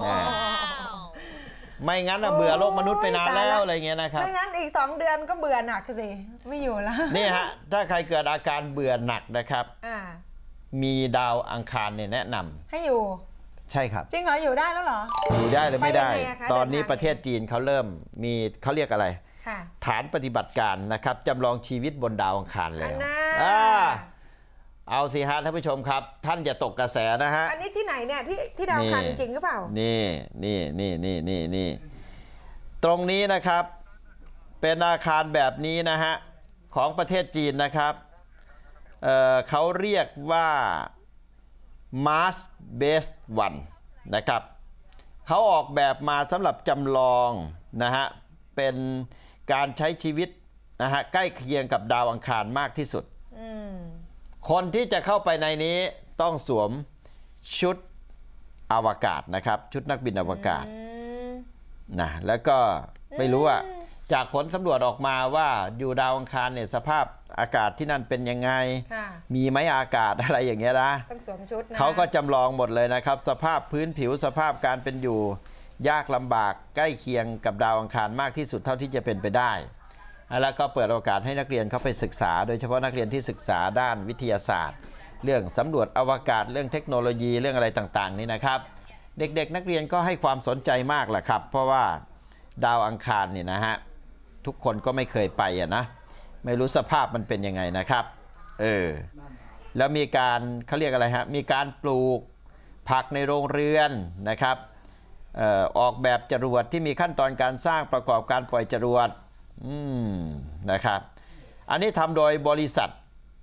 ไม่งั้นเบื่อโลกมนุษย์ไปนานแล้วอะไรเงี้ยนะครับไม่งั้นอีก2 เดือนก็เบื่อหนักสิไม่อยู่แล้วนี่ฮะถ้าใครเกิดอาการเบื่อหนักนะครับมีดาวอังคารเนี่ยแนะนำให้อยู่ใช่ครับจริงเหรออยู่ได้แล้วเหรออยู่ได้หรือไม่ได้ตอนนี้ประเทศจีนเขาเริ่มมีเขาเรียกอะไรฐานปฏิบัติการนะครับจำลองชีวิตบนดาวอังคารแล้วเอาสิฮะท่านผู้ชมครับท่านจะตกกระแสนะฮะอันนี้ที่ไหนเนี่ยที่ดาวอังคารจริงหรือเปล่านี่ตรงนี้นะครับเป็นอาคารแบบนี้นะฮะของประเทศจีนนะครับเขาเรียกว่า Mars Base 1นะครับเขาออกแบบมาสำหรับจำลองนะฮะเป็นการใช้ชีวิตนะฮะใกล้เคียงกับดาวอังคารมากที่สุดคนที่จะเข้าไปในนี้ต้องสวมชุดอวกาศนะครับชุดนักบินอวกาศนะแล้วก็ไม่รู้ว่าจากผลสำรวจออกมาว่าอยู่ดาวอังคารเนี่ยสภาพอากาศที่นั่นเป็นยังไงมีไหมอากาศอะไรอย่างเงี้ยนะต้องสวมชุดนะเขาก็จำลองหมดเลยนะครับสภาพพื้นผิวสภาพการเป็นอยู่ยากลำบากใกล้เคียงกับดาวอังคารมากที่สุดเท่าที่จะเป็นไปได้แล้วก็เปิดโอกาสให้นักเรียนเข้าไปศึกษาโดยเฉพาะนักเรียนที่ศึกษาด้านวิทยาศาสตร์เรื่องสำรวจอวกาศเรื่องเทคโนโลยีเรื่องอะไรต่างๆนี่นะครับเด็กๆนักเรียนก็ให้ความสนใจมากแหละครับเพราะว่าดาวอังคารเนี่ยนะฮะทุกคนก็ไม่เคยไปนะไม่รู้สภาพมันเป็นยังไงนะครับแล้วมีการเขาเรียกอะไรฮะมีการปลูกผักในโรงเรือนนะครับออกแบบจรวดที่มีขั้นตอนการสร้างประกอบการปล่อยจรวดนะครับอันนี้ทำโดยบริษัท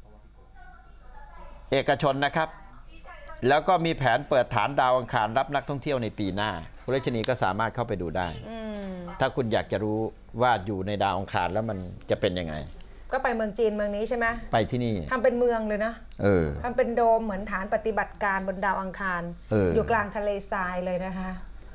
เอกชนนะครับแล้วก็มีแผนเปิดฐานดาวอังคารรับนักท่องเที่ยวในปีหน้าคุณรัชนีก็สามารถเข้าไปดูได้ถ้าคุณอยากจะรู้ว่าอยู่ในดาวอังคารแล้วมันจะเป็นยังไงก็ไปเมืองจีนเมืองนี้ใช่ไหมไปที่นี่ทำเป็นเมืองเลยนะทำเป็นโดมเหมือนฐานปฏิบัติการบนดาวอังคารอยู่กลางทะเลทรายเลยนะคะ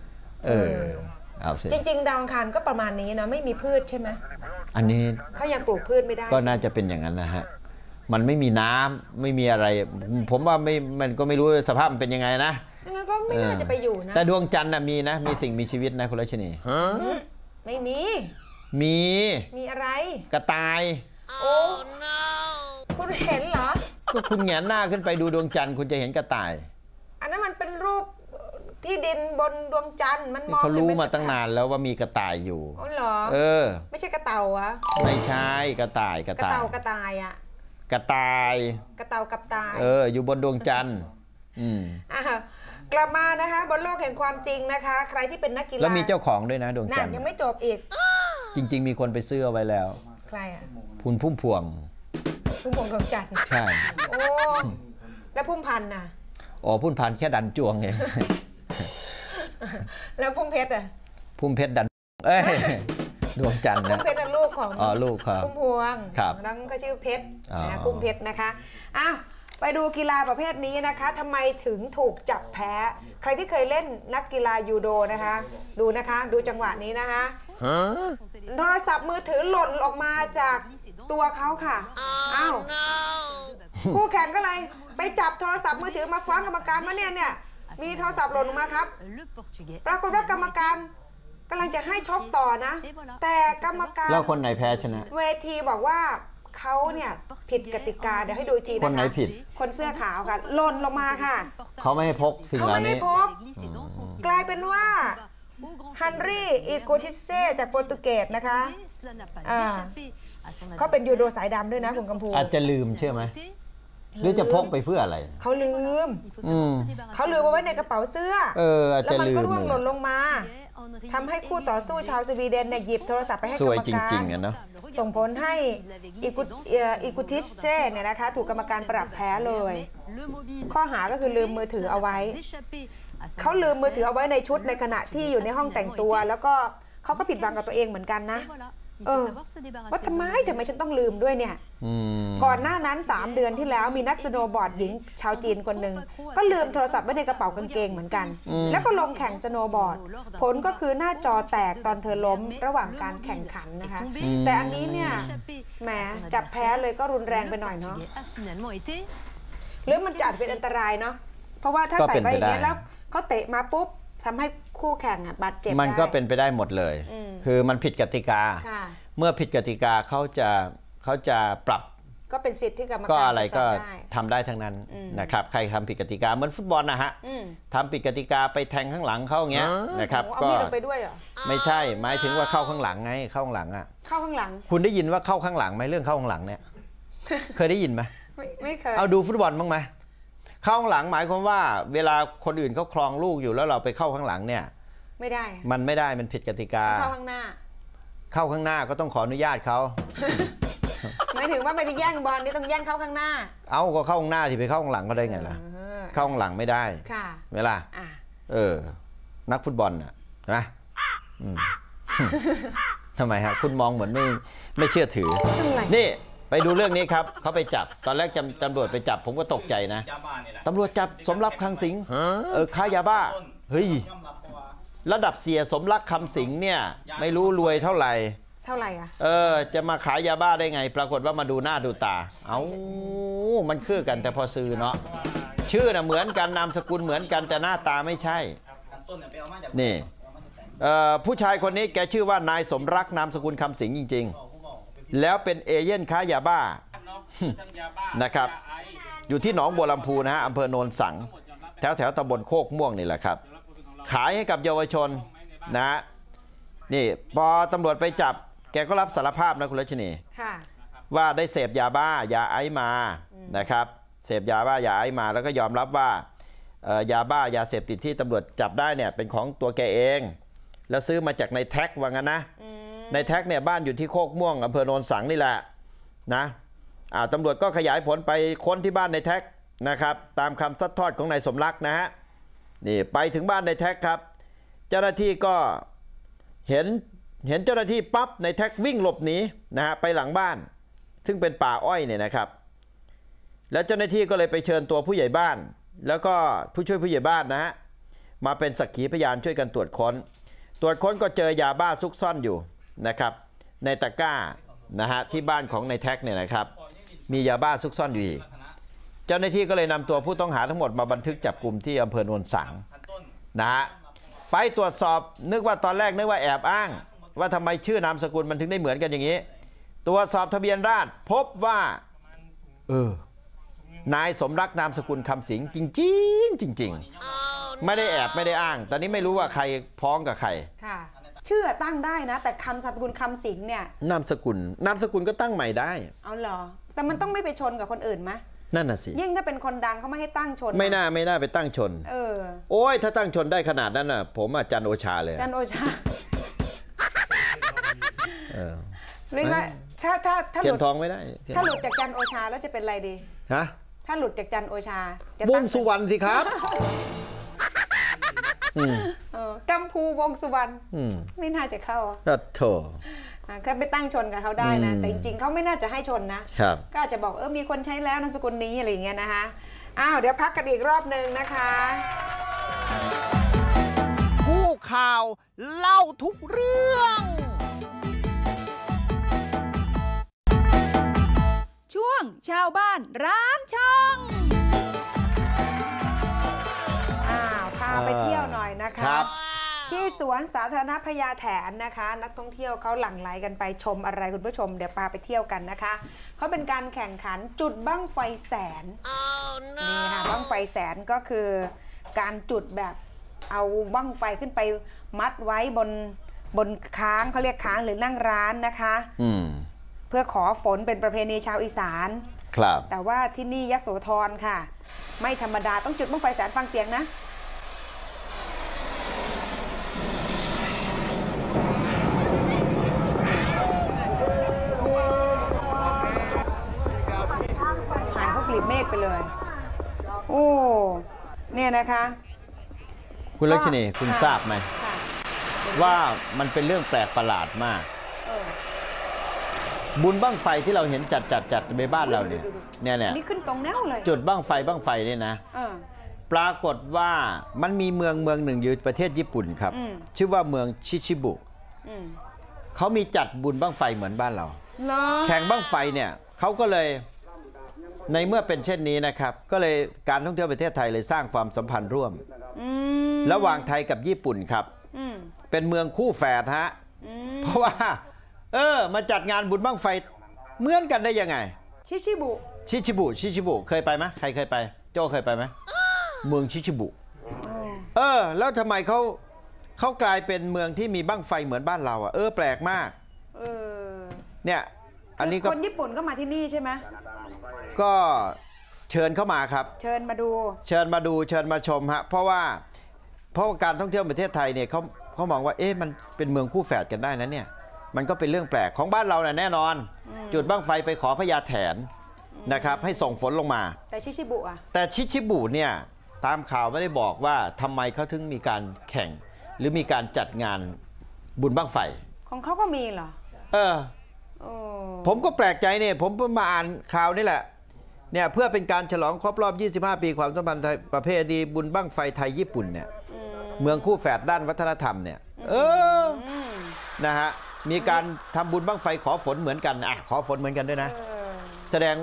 จริงๆดาวอังคารก็ประมาณนี้นะไม่มีพืชใช่ไหมอันนี้เขายังปลูกพืชไม่ได้ก็น่าจะเป็นอย่างนั้นนะฮะมันไม่มีน้ำไม่มีอะไรผมว่าไม่มันก็ไม่รู้สภาพมันเป็นยังไงนะงั้นก็ไม่น่าจะไปอยู่นะแต่ดวงจันทร์มีนะมีสิ่งมีชีวิตนะคุณรัชนีไม่มีมีอะไรกระต่ายโอ้คุณเห็นเหรอก็คุณแงนหน้าขึ้นไปดูดวงจันทร์คุณจะเห็นกระต่ายอันนั้นมันเป็นรูปที่ดินบนดวงจันทร์มันมองเขารู้มาตั้งนานแล้วว่ามีกระต่ายอยู่อ๋อเหรอไม่ใช่กระเต่าอะไม่ใช่กระต่ายกระเต่ากระต่ายอะกระต่ายกระเต่ากับตายอยู่บนดวงจันทร์กลับมานะคะบนโลกแห่งความจริงนะคะใครที่เป็นนักกีฬาแล้วมีเจ้าของด้วยนะดวงจันทร์ยังไม่จบอีกจริงๆมีคนไปซื้อเอาไว้แล้วใครอ่ะพุ่มพวงดวงจันทร์ใช่โอ้แล้วพุ่มพันธุ์น่ะพุ่มพันธุ์แค่ดันจวงเองแล้วพุ่มเพชรอ่ะพุ่มเพชรดันดวงจันทร์นะพุ่มเพชรลูกของลูกครับพุ่มพวงน้องก็ชื่อเพชรนะพุ่มเพชรนะคะอ้าวไปดูกีฬาประเภทนี้นะคะทำไมถึงถูกจับแพ้ใครที่เคยเล่นนักกีฬายูโดนะคะดูนะคะดูจังหวะนี้นะคะโทรศัพท์มือถือหล่นออกมาจากตัวเขาค่ะอ้าวคู่แข่งก็เลยไปจับโทรศัพท์มือถือมาฟ้องกรรมการว่าเนี่ยมีโทรศัพท์หล่นออกมาครับปรากฏว่ากรรมการกำลังจะให้ชกต่อนะแต่กรรมการแล้วคนไหนแพ้ชนะเวทีบอกว่าเขาเนี่ยผิดกติกาเดี๋ยวให้ดูทีนะคะคนไหนผิดคนเสื้อขาวค่ะหล่นลงมาค่ะเขาไม่ให้พกสิ่งเหล่านี้เขาไม่ให้พกกลายเป็นว่าฮันรี่อีโกติเซ่จากโปรตุเกสนะคะเขาเป็นยูโดสายดำด้วยนะคุณกำพูอาจจะลืมเชื่อไหมหรือจะพกไปเพื่ออะไรเขาลืมเอาไว้ในกระเป๋าเสื้อแล้วมันก็ร่วงหล่นลงมาทำให้คู่ต่อสู้ชาวสวีเดนเนี่ยหยิบโทรศัพท์ไปให้กรรมการส่งผลให้อีกุติเช่เนี่ยนะคะถูกกรรมการปรับแพ้เลยข้อหาก็คือลืมมือถือเอาไว้เขาลืมมือถือเอาไว้ในชุดในขณะที่อยู่ในห้องแต่งตัวแล้วก็เขาก็ผิดหวังกับตัวเองเหมือนกันนะว่าทำไมฉันต้องลืมด้วยเนี่ยก่อนหน้านั้น3 เดือนที่แล้วมีนักสโนว์บอร์ดหญิงชาวจีนคนหนึ่งก็ลืมโทรศัพท์ไว้ในกระเป๋ากางเกงเหมือนกันแล้วก็ลงแข่งสโนว์บอร์ดผลก็คือหน้าจอแตกตอนเธอล้มระหว่างการแข่งขันนะคะแต่อันนี้เนี่ยแหมจับแพ้เลยก็รุนแรงไปหน่อยเนาะหรือมันจะอาจเป็นอันตรายเนาะเพราะว่าถ้าใส่ไปอย่างนี้แล้วเขาเตะมาปุ๊บทำให้คู่แข่งบาดเจ็บมันก็เป็นไปได้หมดเลยคือมันผิดกติกาเมื่อผิดกติกาเขาจะปรับก็เป็นสิทธิ์ที่กรรมการก็อะไรก็ทำได้ทั้งนั้นนะครับใครทำผิดกติกาเหมือนฟุตบอลนะฮะทำผิดกติกาไปแทงข้างหลังเขาอย่างเงี้ยนะครับก็เอามีดลงไปด้วยเหรอไม่ใช่หมายถึงว่าเข้าข้างหลังไงเข้าข้างหลังอ่ะเข้าข้างหลังคุณได้ยินว่าเข้าข้างหลังไหมเรื่องเข้าข้างหลังเนี่ยเคยได้ยินไหมไม่เคยเอาดูฟุตบอลบ้างไหมเข้าข้างหลังหมายความว่าเวลาคนอื่นเขาครองลูกอยู่แล้วเราไปเข้าข้างหลังเนี่ยไม่ได้มันไม่ได้มันผิดกติกาเข้าข้างหน้าก็ต้องขออนุญาตเขาหมายถึงว่าไปแย่งบอลนี่ต้องแย่งเข้าข้างหน้าเอาก็เข้าข้างหน้าที่ไปเข้าข้างหลังก็ได้ไงล่ะเข้าข้างหลังไม่ได้ค่ะเวลานักฟุตบอลน่ะนะทำไมครับคุณมองเหมือนไม่เชื่อถือนี่ไปดูเรื่องนี้ครับเขาไปจับตอนแรกตำรวจไปจับผมก็ตกใจนะตำรวจจับสมรักคำสิงค้ายาบ้าเฮ้ยระดับเสียสมรักคำสิงเนี่ยไม่รู้รวยเท่าไหร่อ่ะจะมาขายยาบ้าได้ไงปรากฏว่ามาดูหน้าดูตามันคือกันแต่พอซื้อเนาะชื่อน่ะเหมือนกันนามสกุลเหมือนกันแต่หน้าตาไม่ใช่นี่ผู้ชายคนนี้แกชื่อว่านายสมรักนามสกุลคำสิงจริงๆแล้วเป็นเอเย่นค้ายาบ้านะครับอยู่ที่หนองบัวลำพูนะฮะอำเภอโนนสังแถวตำบลโคกม่วงนี่แหละครับขายให้กับเยาวชนนะนี่พอตำรวจไปจับแกก็รับสารภาพนะคุณรัชนีว่าได้เสพยาบ้ายาไอซ์มานะครับเสพยาบ้ายาไอซ์มาแล้วก็ยอมรับว่ายาบ้ายาเสพติดที่ตำรวจจับได้เนี่ยเป็นของตัวแกเองแล้วซื้อมาจากในแท็กว่างั้นนะในแท็กเนี่ยบ้านอยู่ที่โคกม่วงอำเภอโนนสังนี่แหละนะตำรวจก็ขยายผลไปค้นที่บ้านในแท็กนะครับตามคำซัดทอดของนายสมรักนะฮะนี่ไปถึงบ้านในแท็กครับเจ้าหน้าที่ก็เห็นเจ้าหน้าที่ปั๊บในแท็กวิ่งหลบหนีนะฮะไปหลังบ้านซึ่งเป็นป่าอ้อยเนี่ยนะครับแล้วเจ้าหน้าที่ก็เลยไปเชิญตัวผู้ใหญ่บ้านแล้วก็ผู้ช่วยผู้ใหญ่บ้านนะฮะมาเป็นสักขีพยานช่วยกันตรวจค้นก็เจอยาบ้าซุกซ่อนอยู่นะครับในตะกร้านะฮะที่บ้านของในแท็กเนี่ยนะครับมียาบ้าซุกซ่อนอยู่เจ้าหน้าที่ก็เลยนำตัวผู้ต้องหาทั้งหมดมาบันทึกจับกลุ่มที่อำเภอโนนสังนะฮะไปตรวจสอบตอนแรกนึกว่าแอบอ้างว่าทำไมชื่อนามสกุลมันถึงได้เหมือนกันอย่างนี้ตรวจสอบทะเบียนราษฎร์พบว่านายสมรักนามสกุลคำสิงจริงไม่ได้แอบไม่ได้อ้างตอนนี้ไม่รู้ว่าใครพ้องกับใครค่ะชื่อตั้งได้นะแต่นามสกุลคำสิงเนี่ยนามสกุลก็ตั้งใหม่ได้เอาเหรอแต่มันต้องไม่ไปชนกับคนอื่นไหมนั่นน่ะสิยิ่งถ้าเป็นคนดังเขาไม่ให้ตั้งชนไม่น่าไปตั้งชนโอ้ยถ้าตั้งชนได้ขนาดนั้นน่ะผมจันทร์โอชาเลยจันทร์โอชาหรือว่าถ้าเทียนทองไม่ได้ถ้าหลุดจากจันทร์โอชาแล้วจะเป็นอะไรดีฮะถ้าหลุดจากจันทร์โอชาจะวงสุวรรณสิครับกัมพูวงสุวรรณไม่น่าจะเข้าโถก็ไปตั้งชนกับเขาได้นะแต่จริงๆเขาไม่น่าจะให้ชนนะก็อาจจะบอกมีคนใช้แล้วนามสกุลนี้อะไรอย่างเงี้ยนะคะเดี๋ยวพักกันอีกรอบนึงนะคะคู่ข่าวเล่าทุกเรื่องช่วงชาวบ้านร้านช่องพาไปเที่ยวหน่อยนะคะที่สวนสาธารณะพญาแถนนะคะนักท่องเที่ยวเขาหลั่งไหลกันไปชมอะไรคุณผู้ชมเดี๋ยวพาไปเที่ยวกันนะคะเขาเป็นการแข่งขันจุดบั้งไฟแสนนี่ค่ะบั้งไฟแสนก็คือการจุดแบบเอาบั้งไฟขึ้นไปมัดไว้บนค้างเขาเรียกค้างหรือนั่งร้านนะคะเพื่อขอฝนเป็นประเพณีชาวอีสานครับแต่ว่าที่นี่ยโสธรค่ะไม่ธรรมดาต้องจุดบั้งไฟแสนฟังเสียงนะหายพวกกลีบเมฆไปเลยโอ้เนี่ยนะคะคุณลักษณีคุณทราบไหมว่ามันเป็นเรื่องแปลกประหลาดมากบุญบั้งไฟที่เราเห็นจัดในบ้านเราเนี่ยนี่ขึ้นตรงแนวเลยจุดบั้งไฟเนี่ยนะปรากฏว่ามันมีเมืองหนึ่งอยู่ประเทศญี่ปุ่นครับชื่อว่าเมืองชิชิบุเขามีจัดบุญบั้งไฟเหมือนบ้านเราแข่งบั้งไฟเนี่ยเขาก็เลยในเมื่อเป็นเช่นนี้นะครับก็เลยการท่องเที่ยวประเทศไทยเลยสร้างความสัมพันธ์ร่วมระหว่างไทยกับญี่ปุ่นครับเป็นเมืองคู่แฝดฮะเพราะว่ามาจัดงานบุญบั้งไฟเหมือนกันได้ยังไงชิชิบุเคยไปไหมใครเคยไปโจ้เคยไปไหมเมืองชิชิบุแล้วทำไมเขากลายเป็นเมืองที่มีบั้งไฟเหมือนบ้านเราแปลกมากเนี่ยอันนี้คนญี่ปุ่นก็มาที่นี่ใช่ไหมก็เชิญเข้ามาครับเชิญมาดูเชิญมาชมฮะเพราะว่าการท่องเที่ยวประเทศไทยเนี่ยเขามองว่ามันเป็นเมืองคู่แฝดกันได้นะเนี่ยมันก็เป็นเรื่องแปลกของบ้านเราแน่นอนจุดบั้งไฟไปขอพญาแถนนะครับให้ส่งฝนลงมาแต่ชิชิบุอ่ะแต่ชิชิบุเนี่ยตามข่าวไม่ได้บอกว่าทำไมเขาถึงมีการแข่งหรือมีการจัดงานบุญบั้งไฟของเขาก็มีเหรอผมก็แปลกใจเนี่ยผมเพิ่งมาอ่านข่าวนี่แหละเนี่ยเพื่อเป็นการฉลองครบรอบ25 ปีความสัมพันธ์ประเพณีบุญบั้งไฟไทยญี่ปุ่นเนี่ยเมืองคู่แฝดด้านวัฒนธรรมเนี่ยนะฮะมีการทำบุญบั้งไฟขอฝนเหมือนกันขอฝนเหมือนกันด้วยนะแสดง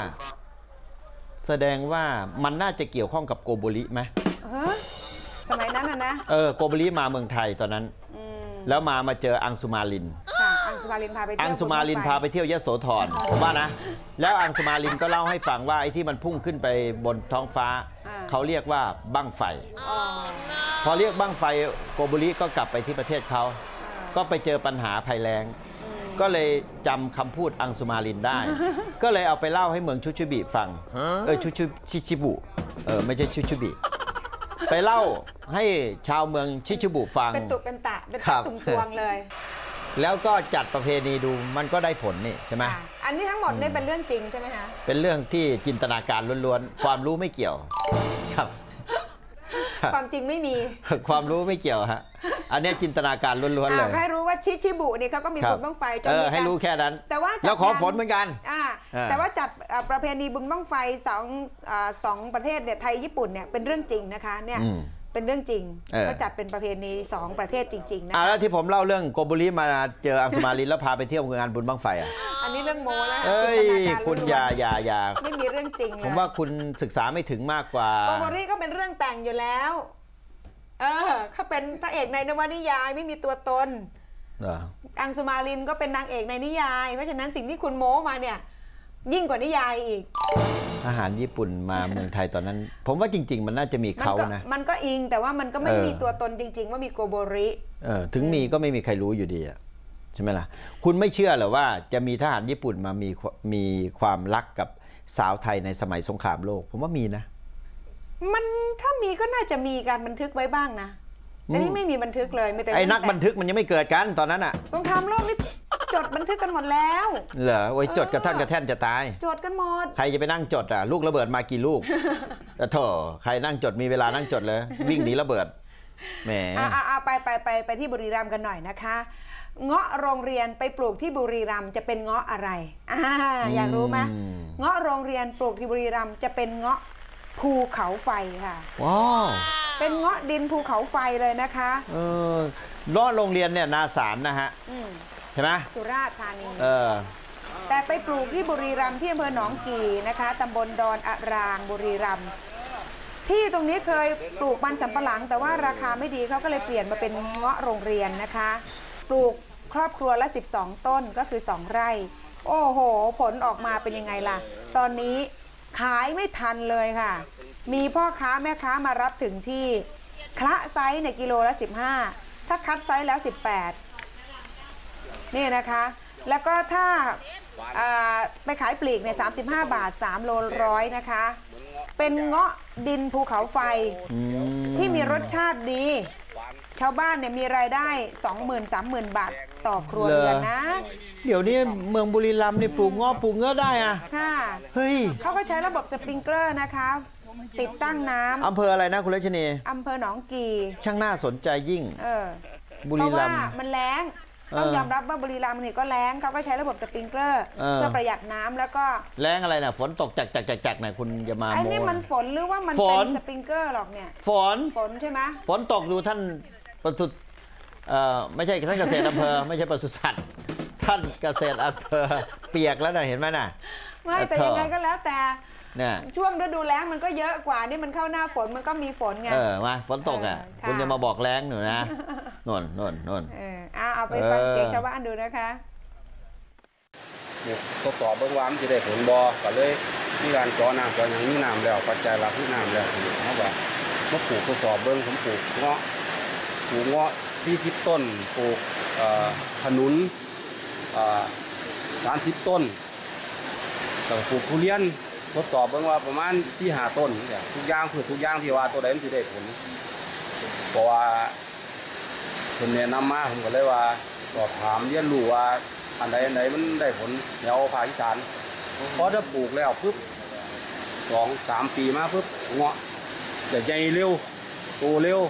ว่ามันน่าจะเกี่ยวข้องกับโกโบริไหมสมัยนั้นนะโกโบริมาเมืองไทยตอนนั้นแล้วมาเจออังสุมาลินอังสุมาลินพาไปเที่ยวอังสุมาลินพาไปเที่ยวยโสธรผมว่านะแล้วอังสุมาลินก็เล่าให้ฟังว่าไอ้ที่มันพุ่งขึ้นไปบนท้องฟ้าเขาเรียกว่าบั้งไฟพอเรียกบั้งไฟโกโบริก็กลับไปที่ประเทศเขาก็ไปเจอปัญหาภัยแล้งก็เลยจำคำพูดอังสุมาลินได้ก็เลยเอาไปเล่าให้เมืองชุชิบิฟังชิชิบุไม่ใช่ชุชิบิไปเล่าให้ชาวเมืองชิชิบุฟังเป็นตุเป็นตะตุ่มตวงเลยแล้วก็จัดประเพณีดูมันก็ได้ผลนี่ใช่ไหมอันนี้ทั้งหมดนี่เป็นเรื่องจริงใช่ไหมคะเป็นเรื่องที่จินตนาการล้วนๆความรู้ไม่เกี่ยวครับความจริงไม่มีความรู้ไม่เกี่ยวฮะอันนี้จินตนาการล้วนๆเลยให้รู้ว่าชิชิบุนี่เขาก็มีบุญบั้งไฟจนให้รู้แค่นั้นแต่ว่าแล้วขอฝนเหมือนกันแต่ว่าจัดประเพณีบุญบั้งไฟสองประเทศเนี่ยไทยญี่ปุ่นเนี่ยเป็นเรื่องจริงนะคะเนี่ยเป็นเรื่องจริงก็จัดเป็นประเพณี2ประเทศจริงๆนะแล้วที่ผมเล่าเรื่องโกโบริมาเจออังสุมาลินแล้วพาไปเที่ยวงานบุญบั้งไฟอันนี้เรื่องโม้แล้วคุณอย่าไม่มีเรื่องจริงเลยผมว่าคุณศึกษาไม่ถึงมากกว่าโกโบริก็เป็นเรื่องแต่งอยู่แล้วเขาเป็นพระเอกในนวนิยายไม่มีตัวตนอังสุมาลินก็เป็นนางเอกในนิยายเพราะฉะนั้นสิ่งที่คุณโม้มาเนี่ยยิ่งกว่านิยายอีกทหารญี่ปุ่นมาเมืองไทยตอนนั้นผมว่าจริงๆมันน่าจะมีเขานะมันก็อิงแต่ว่ามันก็ไม่มีตัวตนจริงๆว่ามีโกโบริถึงมีก็ไม่มีใครรู้อยู่ดีใช่ไหมล่ะคุณไม่เชื่อหรอว่าจะมีทหารญี่ปุ่นมามีความรักกับสาวไทยในสมัยสงครามโลกผมว่ามีนะมันถ้ามีก็น่าจะมีการบันทึกไว้บ้างนะแต่นี่ไม่มีบันทึกเลยไอ้นักบันทึกมันยังไม่เกิดกันตอนนั้นอ่ะสงครามโลกนี่จดบันทึกกันหมดแล้วเหรอโอ้ยจดกระท่านกระแท่นจะตายจดกันหมดใครจะไปนั่งจดลูกระเบิดมากี่ลูกแต่โถใครนั่งจดมีเวลานั่งจดเลยวิ่งหนีระเบิดแหมไปที่บุรีรัมย์กันหน่อยนะคะเงาะโรงเรียนไปปลูกที่บุรีรัมย์จะเป็นเงาะอะไรอยากรู้ไหมเงาะโรงเรียนปลูกที่บุรีรัมย์จะเป็นเงาะภูเขาไฟค่ะว้าวเป็นเงาะดินภูเขาไฟเลยนะคะเงาะโรงเรียนเนี่ยนาสารนะฮะใช่ไหมสุราษฎร์ธานีแต่ไปปลูกที่บุรีรัมย์ที่อำเภอหนองกี่นะคะตำบลดอนอารางบุรีรัมย์ที่ตรงนี้เคยปลูกมันสำปะหลังแต่ว่าราคาไม่ดีเขาก็เลยเปลี่ยนมาเป็นเงาะโรงเรียนนะคะปลูกครอบครัวละ12ต้นก็คือ2ไร่โอ้โหผลออกมาเป็นยังไงล่ะตอนนี้ขายไม่ทันเลยค่ะมีพ่อค้าแม่ค้ามารับถึงที่คละไซส์ในกิโลละ15ถ้าคัดไซส์แล้ว18นี่นะคะแล้วก็ถ้าไปขายปลีกเนี่ย35 บาท3โล100นะคะเป็นเงาะดินภูเขาไฟที่มีรสชาติดีชาวบ้านเนี่ยมีรายได้ 20,000-30,000 บาทต่อครัวเรือนนะเดี๋ยวนี้เมืองบุรีรัมย์นี่ปลูกเงาะปลูกเงาะได้ค่ะเฮ้ยเขาก็ใช้ระบบสปริงเกอร์นะคะติดตั้งน้ำอำเภออะไรนะคุณรัชนีอำเภอหนองกี่ช่างน่าสนใจยิ่งบุรีรัมย์มันแล้งต้องยอมรับว่าบุรีรัมย์นี่ก็แล้งเขาก็ใช้ระบบสปริงเกอร์เพื่อประหยัดน้ำแล้วก็แล้งอะไรนะฝนตกจักนะคุณจะมาไอ้นี่มันฝนหรือว่ามันเป็นสปริงเกอร์หรอกเนี่ยฝนใช่ไหมฝนตกดูท่านปศุสัตว์ไม่ใช่ท่านเกษตรอำเภอไม่ใช่ปศุสัตว์ท่านเกษตรอำเภอเปียกแล้วนะเห็นไหมน่ะไม่แต่ยังไงก็แล้วแต่ช่วงฤดูแล้งมันก็เยอะกว่านี่มันเข้าหน้าฝนมันก็มีฝนไงมาฝนตกคุณจะมาบอกแล้งหนูนะนนเอาไปฟังเสียงชาวบ้านดูนะคะทดสอบเบื้องวันจะได้ผลก็เลยมีการจ่อน้ำจ่ออย่างนี้น้ำแล้วปัจจัยหลักที่น้ำแล้วเขาบอกมาปลูกทดสอบเบื้องผมปลูกเงาะ40 ต้นปลูกขนุน30 ต้นต้องปลูกทุเรียนทดสอบเบิ่งว่าประมาณ4-5 ต้นทุกอย่างพืชทุกอย่างที่ว่าตัวใดมันสิได้ผลเพราะว่าเพิ่นแนะนำมาผมก็เลยว่าสอบถามเรียนรู้ว่าอันใดมันได้ผลแนวภาคอีสานพอถ้าปลูกแล้วปุ๊บ2-3 ปีมาปุ๊บเงาะจะใหญ่เร็วโตเร็ว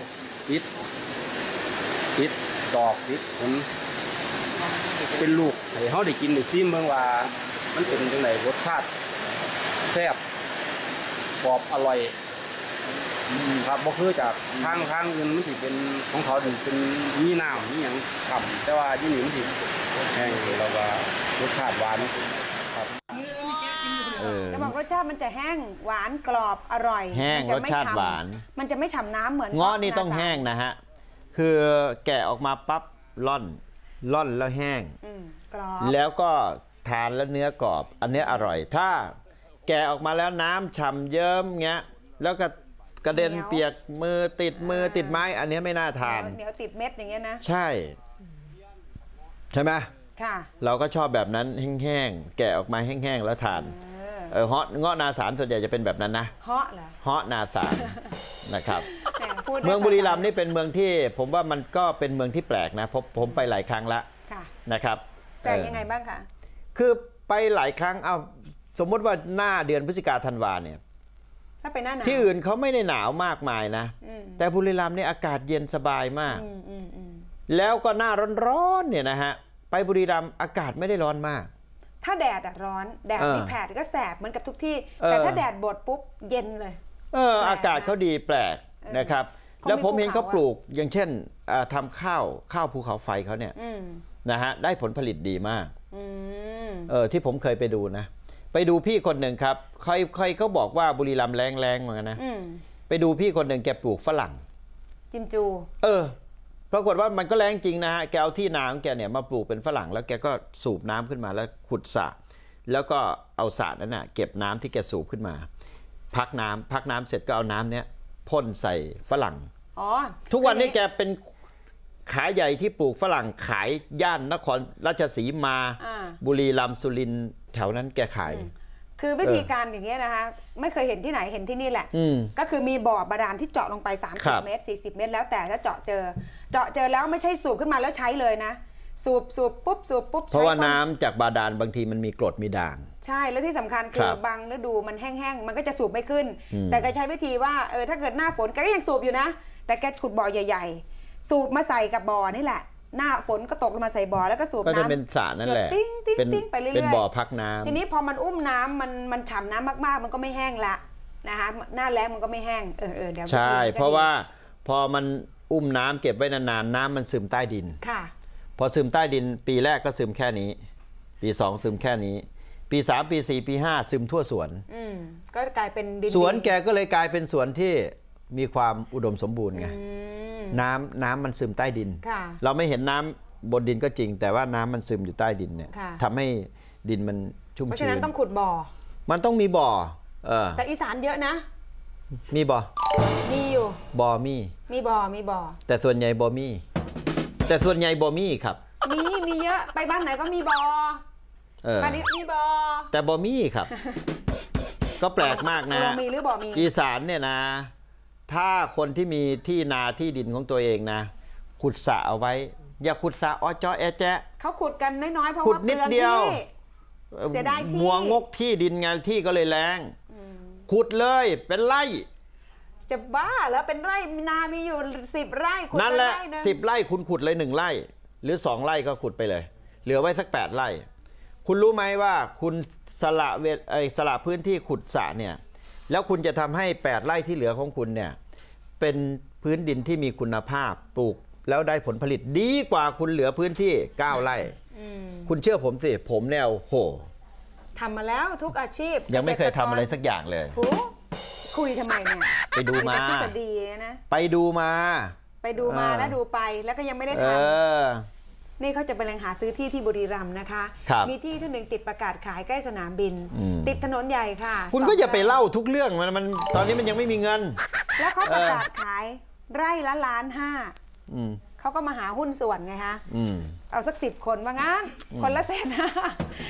ติดดอกติดผลเป็นลูกให้เขาได้กินได้ซิมเบิ่งว่ามันเป็นจังไดรสชาติแซ่บกรอบอร่อยครับบ่คือจากทางอื่นมันสิเป็นของเขาถึงเป็นมีน้ำมีหยังฉ่ำแต่ว่าที่นี่มันสิแห้งแล้วก็รสชาติหวานครับจะบอกรสชาติมันจะแห้งหวานกรอบอร่อยแห้งรสชาติหวานมันจะไม่ฉ่ำน้ำเหมือนเงาะนี่ต้องแห้งนะฮะคือแกะออกมาปั๊บร่อนแล้วแห้งกรอบแล้วก็ทานแล้วเนื้อกรอบอันนี้อร่อยถ้าแกะออกมาแล้วน้ำฉ่ำเยิ้มเงี้ยแล้วก็กระเด็นเปียกมือติดไม้อันนี้ไม่น่าทานเหนียวติดเม็ดอย่างเงี้ยนะใช่ไหมค่ะเราก็ชอบแบบนั้นแห้งๆแกะออกมาแห้งๆแล้วทานเงาะนาสารส่วนใหญ่จะเป็นแบบนั้นนะเหาะนาสารนะครับเมืองบุรีรัมย์นี่เป็นเมืองที่ผมว่ามันก็เป็นเมืองที่แปลกนะผมไปหลายครั้งละนะครับแปลกยังไงบ้างคะคือไปหลายครั้งเอาสมมติว่าหน้าเดือนพฤศจิกาธันวาเนี่ยถ้าไปหน้าหนาวที่อื่นเขาไม่ได้หนาวมากมายนะแต่บุรีรัมย์นี่อากาศเย็นสบายมากแล้วก็หน้าร้อนๆเนี่ยนะฮะไปบุรีรัมย์อากาศไม่ได้ร้อนมากถ้าแดดร้อนแดดที่แผดก็แสบเหมือนกับทุกที่แต่ถ้าแดดบดปุ๊บเย็นเลยอากาศเขาดีแปลกนะครับแล้วผมเห็นเขาปลูกอย่างเช่นทำข้าวภูเขาไฟเขาเนี่ยนะฮะได้ผลผลิตดีมากที่ผมเคยไปดูนะไปดูพี่คนหนึ่งครับใครเขาบอกว่าบุรีรัมย์แรงเหมือนกันนะไปดูพี่คนหนึ่งแกปลูกฝรั่งจินจูปรากฏว่ามันก็แรงจริงนะฮะแกเอาที่นาของแกเนี่ยมาปลูกเป็นฝรั่งแล้วแกก็สูบน้ำขึ้นมาแล้วขุดสระแล้วก็เอาสระนั้นน่ะเก็บน้ำที่แกสูบขึ้นมาพักน้ำเสร็จก็เอาน้ำเนี้ยพ่นใส่ฝรั่งทุกวันนี้แกเป็นขายใหญ่ที่ปลูกฝรั่งขายย่านนครราชสีมาบุรีรัมย์สุรินทร์แถวนั้นแกขายคือวิธีการอย่างเงี้ยนะคะไม่เคยเห็นที่ไหนเห็นที่นี่แหละก็คือมีบ่อบาดาลที่เจาะลงไป30 เมตร40 เมตรแล้วแต่ถ้าเจาะเจอแล้วไม่ใช่สูบขึ้นมาแล้วใช้เลยนะสูบปุ๊บเพราะว่าน้ำจากบาดาลบางทีมันมีกรดมีด่างใช่แล้วที่สำคัญคือบางฤดูมันแห้งๆมันก็จะสูบไม่ขึ้นแต่แกใช้วิธีว่าถ้าเกิดหน้าฝนแกก็ยังสูบอยู่นะแต่แกขุดบ่อใหญ่ๆสูบมาใส่กับบ่อนี่แหละหน้าฝนก็ตกลงมาใส่บ่อแล้วก็สูบน้ำก็จะเป็นสระนั่นแหละติ้งไปเรื่อยๆเป็นบ่อพักน้ำทีนี้พอมันอุ้มน้ำมันฉ่ำน้ำมากๆมันก็ไม่แห้งละนะคะหน้าแล้งมันก็ไม่แห้งเดี๋ยวใช่เพราะว่าพอมันอุ้มน้ำเก็บไว้นานๆน้ำมันซึมใต้ดินค่ะพอซึมใต้ดินปีแรกก็ซึมแค่นี้ปี2ซึมแค่นี้ปี3ปี4ปี5ซึมทั่วสวนก็กลายเป็นดินสวนแกก็เลยกลายเป็นสวนที่มีความอุดมสมบูรณ์ไงน้ำมันซึมใต้ดินเราไม่เห็นน้ำบนดินก็จริงแต่ว่าน้ำมันซึมอยู่ใต้ดินเนี่ยทำให้ดินมันชุ่มชื้นเพราะฉะนั้นต้องขุดบ่อมันต้องมีบ่อแต่อีสานเยอะนะมีบ่อมีอยู่บ่อมีบ่อแต่ส่วนใหญ่บ่มีแต่ส่วนใหญ่บ่มีครับมีเยอะไปบ้านไหนก็มีบ่อบ้านนี้มีบ่อแต่บ่มีครับก็แปลกมากนะมีหรือบ่มีอีสานเนี่ยนะถ้าคนที่มีที่นาที่ดินของตัวเองนะขุดสระเอาไว้อย่าขุดสระอ้อจ้อแอแจ๊ะเขาขุดกันน้อยๆเพราะว่าเปลืองที่เสียดายที่มัวงกที่ดินไงที่ก็เลยแรงขุดเลยเป็นไร่จะบ้าแล้วเป็นไร่นามีอยู่10 ไร่ขุดนั่นแหละ10 ไร่คุณขุดเลย1 ไร่หรือ2 ไร่ก็ขุดไปเลยเหลือไว้สัก8 ไร่คุณรู้ไหมว่าคุณสละพื้นที่ขุดสระเนี่ยแล้วคุณจะทำให้8 ไร่ที่เหลือของคุณเนี่ยเป็นพื้นดินที่มีคุณภาพปลูกแล้วได้ผลผลิตดีกว่าคุณเหลือพื้นที่9 ไร่คุณเชื่อผมสิผมเนี่ยโหทำมาแล้วทุกอาชีพยังไม่เคยทำอะไรสักอย่างเลยคุยทำไมเนี่ยไปดูมาทฤษฎีนะไปดูมาแล้วดูไปแล้วก็ยังไม่ได้ทำนี่เขาจะไปแหล่งหาซื้อที่บุรีรัมย์นะคะมีที่ที่หนึ่งติดประกาศขายใกล้สนามบินติดถนนใหญ่ค่ะคุณก็อย่าไปเล่าทุกเรื่องมันตอนนี้มันยังไม่มีเงินแล้วเขาประกาศขายไร่ละ1.5 ล้านเขาก็มาหาหุ้นส่วนไงคะเอาสัก10 คนว่างั้นคนละ1.5 แสนจะ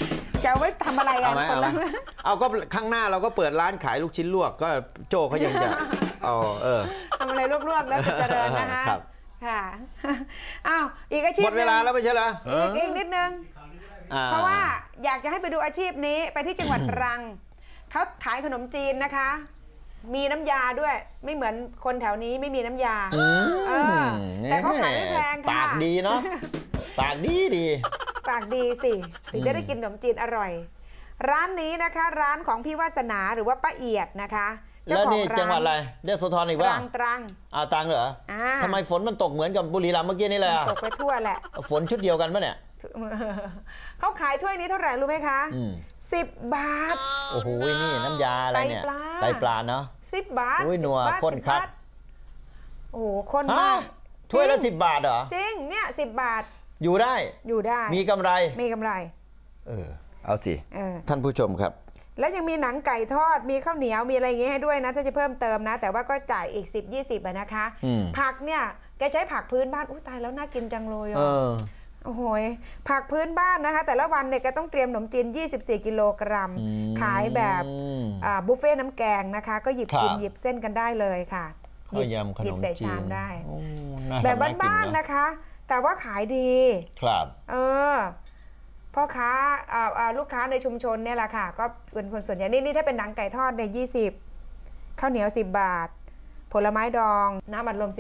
จะเอาไว้ทำอะไรกันคนละเอาก็ข้างหน้าเราก็เปิดร้านขายลูกชิ้นลวกก็โจ้เขายังจะทำอะไรลวกๆแล้วจะเจริญนะคะค่ะอ้าวอีกอาชีพหมดเวลาแล้วไม่ใช่เหรออีกนิดนึงเพราะว่าอยากจะให้ไปดูอาชีพนี้ไปที่จังหวัดตรังเขาขายขนมจีนนะคะมีน้ำยาด้วยไม่เหมือนคนแถวนี้ไม่มีน้ำยาแต่เขาขายไม่แพงค่ะปากดีเนาะปากดีปากดีสิถึงจะได้กินขนมจีนอร่อยร้านนี้นะคะร้านของพี่วาสนาหรือว่าป้าเอียดนะคะแล้วนี่จังหวัดอะไรเรียกโซทรอีกว่าตรังตรังเหรอทำไมฝนมันตกเหมือนกับบุรีรัมย์เมื่อกี้นี่เลยตกไปทั่วแหละฝนชุดเดียวกันปะเนี่ยเขาขายถ้วยนี้เท่าไหร่รู้ไหมคะ10 บาทโอ้โหนี่น้ำยาอะไรเนี่ยไตปลาเนาะ 10 บาทอุ้ยนัวข้นครับโอ้โหข้นมากถ้วยละ10 บาทเหรอจริงเนี่ย10 บาทอยู่ได้มีกำไรเอาสิท่านผู้ชมครับแล้วยังมีหนังไก่ทอดมีข้าวเหนียวมีอะไรอย่างเงี้ยให้ด้วยนะถ้าจะเพิ่มเติมนะแต่ว่าก็จ่ายอีก10-20นะคะผักเนี่ยแกใช้ผักพื้นบ้านอุ้ยตายแล้วน่ากินจังเลยโอ้โหผักพื้นบ้านนะคะแต่ละวันเนี่ยก็ต้องเตรียมขนมจีน24 กิโลกรัมขายแบบบุฟเฟ่น้ำแกงนะคะก็หยิบกินหยิบเส้นกันได้เลยค่ะหยิบใส่ชามได้แบบบ้านๆนะคะแต่ว่าขายดีครับพ่อค้าลูกค้าในชุมชนเนี่ยแหละค่ะก็เป็นคนส่วนใหญ่นี่ถ้าเป็นหนังไก่ทอดเนี่ย20ข้าวเหนียว10 บาทผลไม้ดองน้ำอัดลม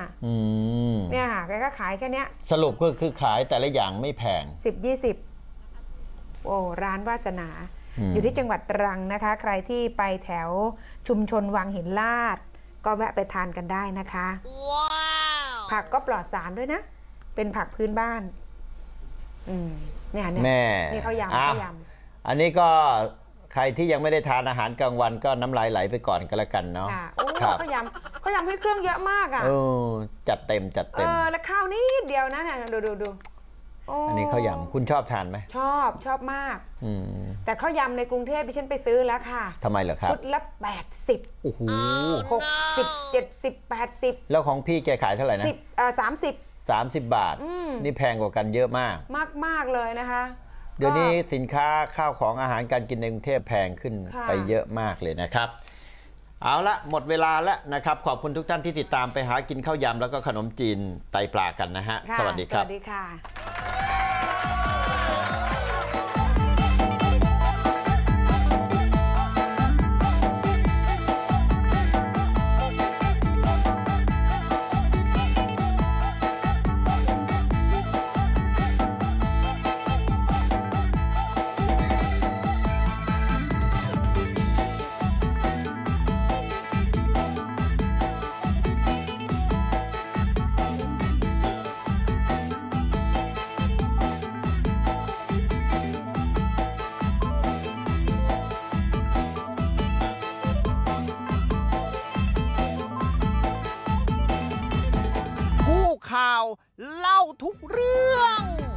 15เนี่ยค่ะแกก็ขายแค่นี้สรุปก็คือขายแต่ละอย่างไม่แพง 10-20โอ้ร้านวาสนาอยู่ที่จังหวัดตรังนะคะใครที่ไปแถวชุมชนวังหินลาดก็แวะไปทานกันได้นะคะผักก็ปลอดสารด้วยนะเป็นผักพื้นบ้านเนี่ยนี่ข้าวยำอันนี้ก็ใครที่ยังไม่ได้ทานอาหารกลางวันก็น้ำลายไหลไปก่อนก็แล้วกันเนาะข้าวยำให้เครื่องเยอะมากอ่ะจัดเต็มแล้วข้าวนิดเดียวนะเนี่ยดูอันนี้ข้าวยำคุณชอบทานไหมชอบมากแต่ข้าวยำในกรุงเทพดิฉันไปซื้อแล้วค่ะทำไมเหรอครับชุดละ80โอ้โห60 70 80 แล้วของพี่แกขายเท่าไหร่นะ30 บาทนี่แพงกว่ากันเยอะมากเลยนะคะเดี๋ยวนี้สินค้าข้าวของอาหารการกินในกรุงเทพแพงขึ้นไปเยอะมากเลยนะครับเอาละหมดเวลาแล้วนะครับขอบคุณทุกท่านที่ติดตามไปหากินข้าวยำแล้วก็ขนมจีนไตปลากันนะฮะสวัสดีครับสวัสดีค่ะข่าวเล่าทุกเรื่อง